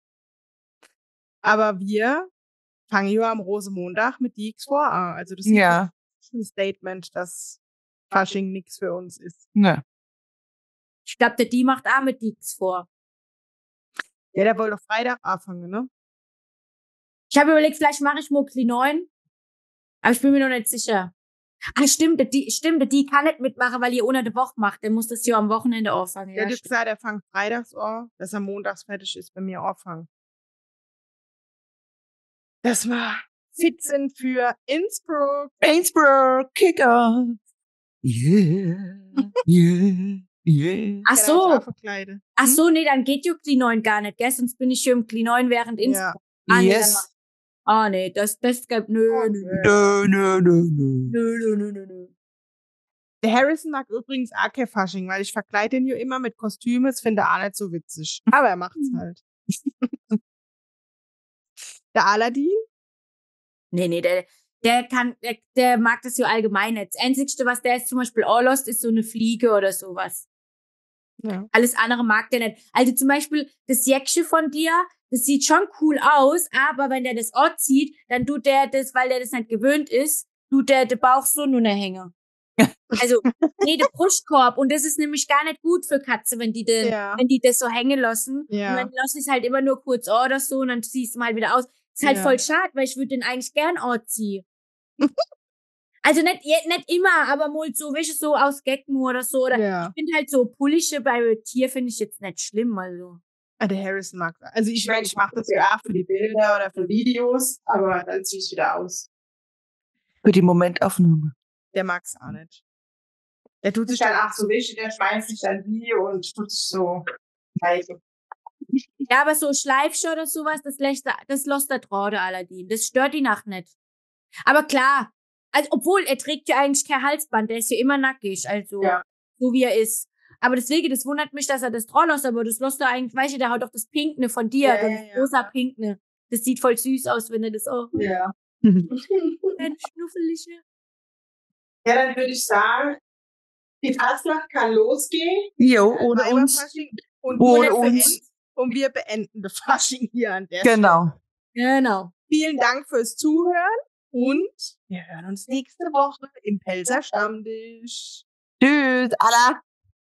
S1: Aber wir fangen ja am Rosenmontag mit die X vor an. Also das
S3: Ja.
S1: ist ein Statement, dass Fasching nichts für uns ist.
S3: Ne.
S2: Ich glaube, der die macht auch mit nichts vor.
S1: Ja, der wollte doch Freitag anfangen, ne?
S2: Ich habe überlegt, vielleicht mache ich Mokli neun. Aber ich bin mir noch nicht sicher. Ah, stimmt, der die, stimmt, der die kann nicht mitmachen, weil ihr unter der Woche macht. Der muss das ja am Wochenende anfangen.
S1: Der
S2: Ja,
S1: hat gesagt, er fängt freitags an, dass er montags fertig ist, bei mir anfangen. Dass wir fit sind für Innsbruck.
S3: Innsbruck, Kicker. Yeah, yeah, yeah.
S2: Ach
S1: Ich kann euch
S2: so.
S1: auch verkleiden.
S2: Ach
S1: Hm?
S2: so, nee, dann geht ja Kli neun gar nicht, gell? Sonst bin ich hier im Kli neun während Innsbruck. Ah, nee, dann mach-
S3: Yes.
S2: Ah, nee, das, das gibt, nö,
S1: Oh,
S2: nö,
S1: nö.
S3: Nö, nö, nö, nö.
S2: nö, nö, nö, nö, nö.
S1: Der Harrison mag übrigens auch kein Fasching, weil ich verkleide ihn ja immer mit Kostümen. Das finde er auch nicht so witzig. Aber er macht's halt. Der Aladdin?
S2: Nee, nee, der, der kann, der, der mag das ja allgemein nicht. Das Einzigste, was der jetzt zum Beispiel auch lost, ist so eine Fliege oder sowas.
S1: Ja.
S2: Alles andere mag der nicht. Also zum Beispiel das Jäckchen von dir, das sieht schon cool aus, aber wenn der das anzieht, dann tut der das, weil der das nicht gewöhnt ist, tut der den Bauch so nur hängen. Also, nee, der Brustkorb. Und das ist nämlich gar nicht gut für Katze, wenn die den,
S1: Ja.
S2: wenn die das so hängen lassen.
S1: Ja.
S2: Und dann lassen sie es halt immer nur kurz an oder so und dann ziehst du mal wieder aus. Ist halt
S1: Ja.
S2: voll schade, weil ich würde den eigentlich gern anziehen. Also nicht, je- nicht immer, aber mal so, weißt du, so aus Geckmo oder so. Oder
S1: Ja.
S2: ich finde halt so Pullische bei Tier finde ich jetzt nicht schlimm, also.
S1: Ah, der Harrison mag das. Also ich meine, ich mache das ja auch für die Bilder oder für Videos, aber dann ziehe ich wieder aus.
S3: Für die Momentaufnahme.
S1: Der mag's auch nicht. Der tut sich dann auch so wichtig, der schmeißt sich dann Video und tut sich so. Also,
S2: Ja, aber so Schleifsche oder sowas, das lässt er, das lässt der Traude Aladdin. Das stört die Nacht nicht. Aber klar, also obwohl er trägt ja eigentlich kein Halsband, der ist ja immer nackig, also
S1: Ja.
S2: so wie er ist. Aber deswegen, das wundert mich, dass er das drauf lässt, aber das lässt er eigentlich, weißt du, der hat doch das Pinkne von dir,
S1: Ja,
S2: das
S1: ja, ja.
S2: rosa Pinkne. Das sieht voll süß aus, wenn er das auch.
S1: ja.
S2: Ein Schnuffelige.
S1: Ja, dann würde ich sagen, die Fastnacht kann losgehen.
S3: Jo, ohne
S1: Weiber
S3: uns.
S1: Fasching. Und
S3: Ohne
S1: wir
S3: uns.
S1: beenden- Und wir beenden das Fasching hier an der Stelle.
S3: Genau.
S2: Genau.
S1: Vielen Dank fürs Zuhören und wir hören uns nächste Woche im Pelzer Stammtisch.
S3: Tschüss, Allah.